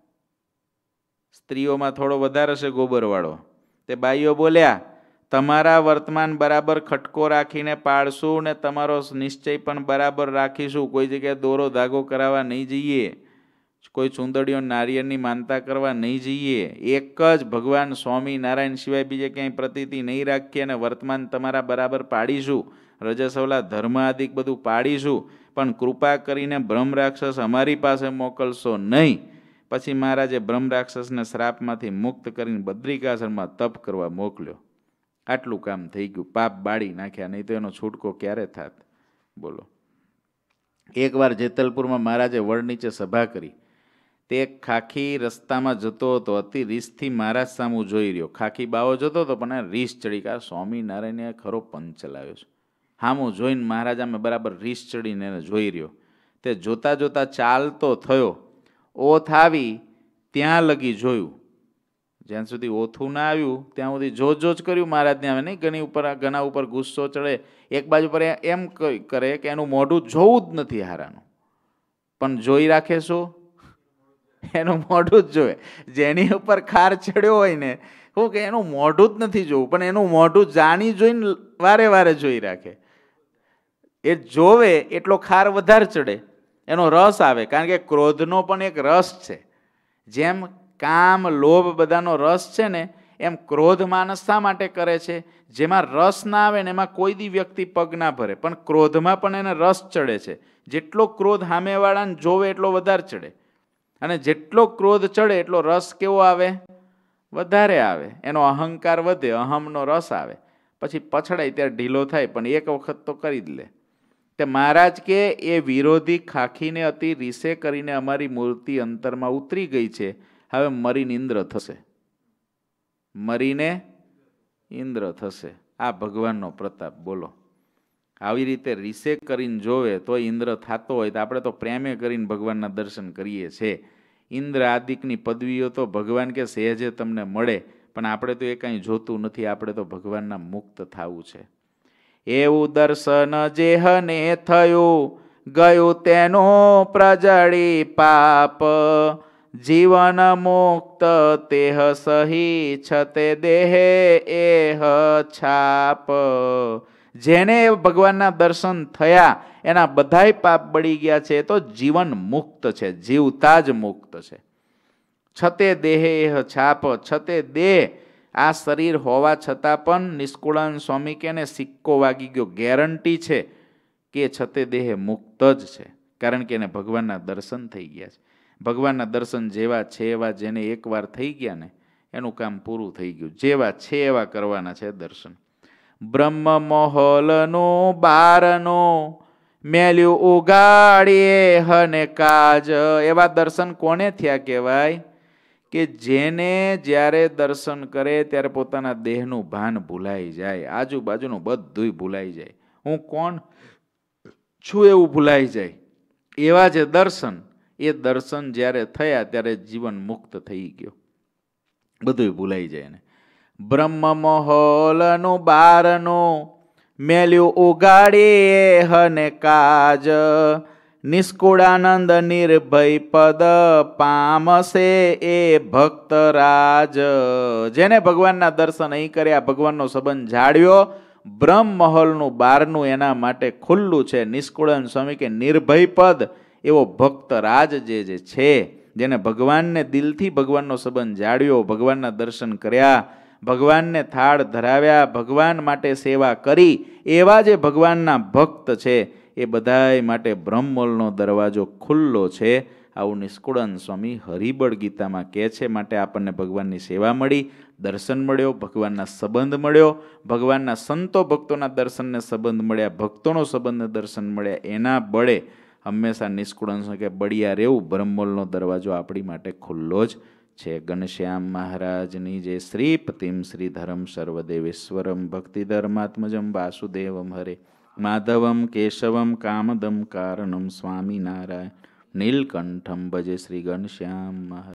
સ્ત્રીઓમાં થોડો વધારે છે ગોબરવાળો. તે બાઈઓ બોલ્યા તમારા વર્તમાન બરાબર ખટકો રાખીને પાડશું ને તમારો નિશ્ચય પણ બરાબર રાખીશું. કોઈ જગ્યાએ દોરો ધાગો કરાવવા નહીં જઈએ, કોઈ ચૂંદડીઓ નારિયેળની માનતા કરવા નહીં જઈએ. એક જ ભગવાન સ્વામી નારાયણ સિવાય બીજે ક્યાંય પ્રતીતિ નહીં રાખીએ અને વર્તમાન તમારા બરાબર પાડીશું. રજસવલા ધર્મ આદિક બધું પાડીશું, પણ કૃપા કરીને બ્રહ્મ રાક્ષસ અમારી પાસે મોકલશો નહીં. પછી મહારાજે બ્રહ્મ રાક્ષસને શ્રાપમાંથી મુક્ત કરીને બદ્રિકાશ્રમમાં તપ કરવા મોકલ્યો. આટલું કામ થઈ ગયું. પાપ બાળી નાખ્યા, નહીં તો એનો છૂટકો ક્યારે થાત બોલો. એકવાર જેતલપુરમાં મહારાજે વડ નીચે સભા કરી. તે ખાખી રસ્તામાં જતો હતો, અતિ રીસથી મહારાજ સામું જોઈ રહ્યો. ખાખી બાવો જતો હતો પણ એને રીસ ચડી કે સ્વામિનારાયણે ખરો પંચ ચલાવ્યો છે. સામું જોઈને મહારાજ આમે બરાબર રીસ ચડીને એને જોઈ રહ્યો. તે જોતા જોતા ચાલતો થયો. ઓથ આવી ત્યાં લગી જોયું. જ્યાં સુધી ઓથું ના આવ્યું ત્યાં સુધી જોજ જોજ કર્યું મહારાજને. આવે નહીં ઘણી ઉપર ઘણા ઉપર ગુસ્સો ચડે. એક બાજુ પર એમ કરે કે એનું મોઢું જોવું જ નથી હારાનું, પણ જોઈ રાખે શું? એનું મોઢું જ જોવે. જેની ઉપર ખાર ચડ્યો હોય ને શું કે એનું મોઢું જ નથી જોવું, પણ એનું મોઢું જાણી જોઈને વારે વારે જોઈ રાખે. એ જોવે એટલો ખાર વધારે ચડે, એનો રસ આવે. કારણ કે ક્રોધનો પણ એક રસ છે. જેમ કામ લોભ બધાનો રસ છે ને, એમ ક્રોધ માણસ શા માટે કરે છે? જેમાં રસ ના આવે ને એમાં કોઈ દી વ્યક્તિ પગ ના ભરે, પણ ક્રોધમાં પણ એને રસ ચડે છે. જેટલો ક્રોધ સામેવાળાને જોવે એટલો વધારે ચડે, અને જેટલો ક્રોધ ચડે એટલો રસ કેવો આવે? વધારે આવે. એનો અહંકાર વધે, અહમનો રસ આવે. પછી પછડાય ત્યારે ઢીલો થાય, પણ એક વખત તો કરી જ લે. તે મહારાજ કે એ વિરોધી ખાખીને અતિ રીસે કરીને અમારી મૂર્તિ અંતરમાં ઉતરી ગઈ છે. હવે મરીને ઇન્દ્ર થશે, મરીને ઇન્દ્ર થશે. આ ભગવાનનો પ્રતાપ બોલો. આવી રીતે રીસે કરીને જોવે તો ઇન્દ્ર થતો હોય તો આપણે તો પ્રેમે કરીને ભગવાનના દર્શન કરીએ છીએ. ઇન્દ્ર આદિકની પદવીઓ તો ભગવાન કે સહેજે તમને મળે, પણ આપણે તો એ કાંઈ જોતું નથી. આપણે તો ભગવાનના મુક્ત થવું છે. એવું દર્શન જેહને થયું ગયું તેનું પ્રજળી પાપ. જીવન મુક્ત તેહ સહી છતે દેહે એહ છાપ. જેને ભગવાનના દર્શન થયા એના બધાય પાપ બળી ગયા છે. તો જીવન મુક્ત છે, જીવતા જ મુક્ત છે. છતે દેહે એહ છાપ. છતે દેહ, આ શરીર હોવા છતાં પણ નિષ્કુળાનંદ સ્વામી કે એને સિક્કો વાગી ગયો. ગેરંટી છે કે છતે દેહ મુક્ત જ છે, કારણ કે એને ભગવાનના દર્શન થઈ ગયા છે. ભગવાનના દર્શન જેવા છે એવા જેને એકવાર થઈ ગયા ને એનું કામ પૂરું થઈ ગયું. જેવા છે એવા કરવાના છે દર્શન. બ્રહ્મ મહોલનું બારનું મેલ્યું ઉગાડીએ હને કાજ. એવા દર્શન કોને થયા કહેવાય? કે જેને જ્યારે દર્શન કરે ત્યારે પોતાના દેહનું ભાન ભૂલાઈ જાય, આજુબાજુનું બધુંય ભૂલાઈ જાય, હું કોણ છું એવું ભૂલાઈ જાય. એવા જે દર્શન, એ દર્શન જ્યારે થયા ત્યારે જીવન મુક્ત થઈ ગયો, બધુંય ભૂલાઈ જાય ને. બ્રહ્મ મહોલનું બારનું મેલ્યું ઉગાડીએ હને કાજ. નિષ્કુળાનંદ નિર્ભય પદ પામશે એ ભક્તરાજ. જેને ભગવાનના દર્શન અહીં કર્યા, ભગવાનનો સંબંધ જાળ્યો, બ્રહ્મ મહોલનું બારનું એના માટે ખુલ્લું છે. નિષ્કુળાનંદ સ્વામી કે નિર્ભય પદ એવો ભક્તરાજ જે જે છે, જેને ભગવાનને દિલથી ભગવાનનો સંબંધ જાળ્યો, ભગવાનના દર્શન કર્યા, ભગવાનને થાળ ધરાવ્યા, ભગવાન માટે સેવા કરી, એવા જે ભગવાનના ભક્ત છે એ બધાય માટે બ્રહ્મમોલનો દરવાજો ખુલ્લો છે. આવું નિષ્કુળાનંદ સ્વામી હરિબળ ગીતામાં કહે છે. માટે આપણને ભગવાનની સેવા મળી, દર્શન મળ્યો, ભગવાનના સંબંધ મળ્યો, ભગવાનના સંતો ભક્તોના દર્શનને સંબંધ મળ્યા, ભક્તોનો સંબંધને દર્શન મળ્યા. એના બળે હંમેશા નિષ્કુળાનંદ સ્વામી કે બળિયા રહેવું, બ્રહ્મમોલનો દરવાજો આપણી માટે ખુલ્લો જ છે. ઘનશ્યામ મહારાજની જય. શ્રીપતિમ શ્રીધરમ સર્વદેવેશ્વરમ ભક્તિધર્માત્મજમ વાસુદેવમ હરે માધવમ કેશવમ કામદમ કારણમ સ્વામિનારાયણ નીલકંઠમ ભજે શ્રી ઘનશ્યામ મહારાજ.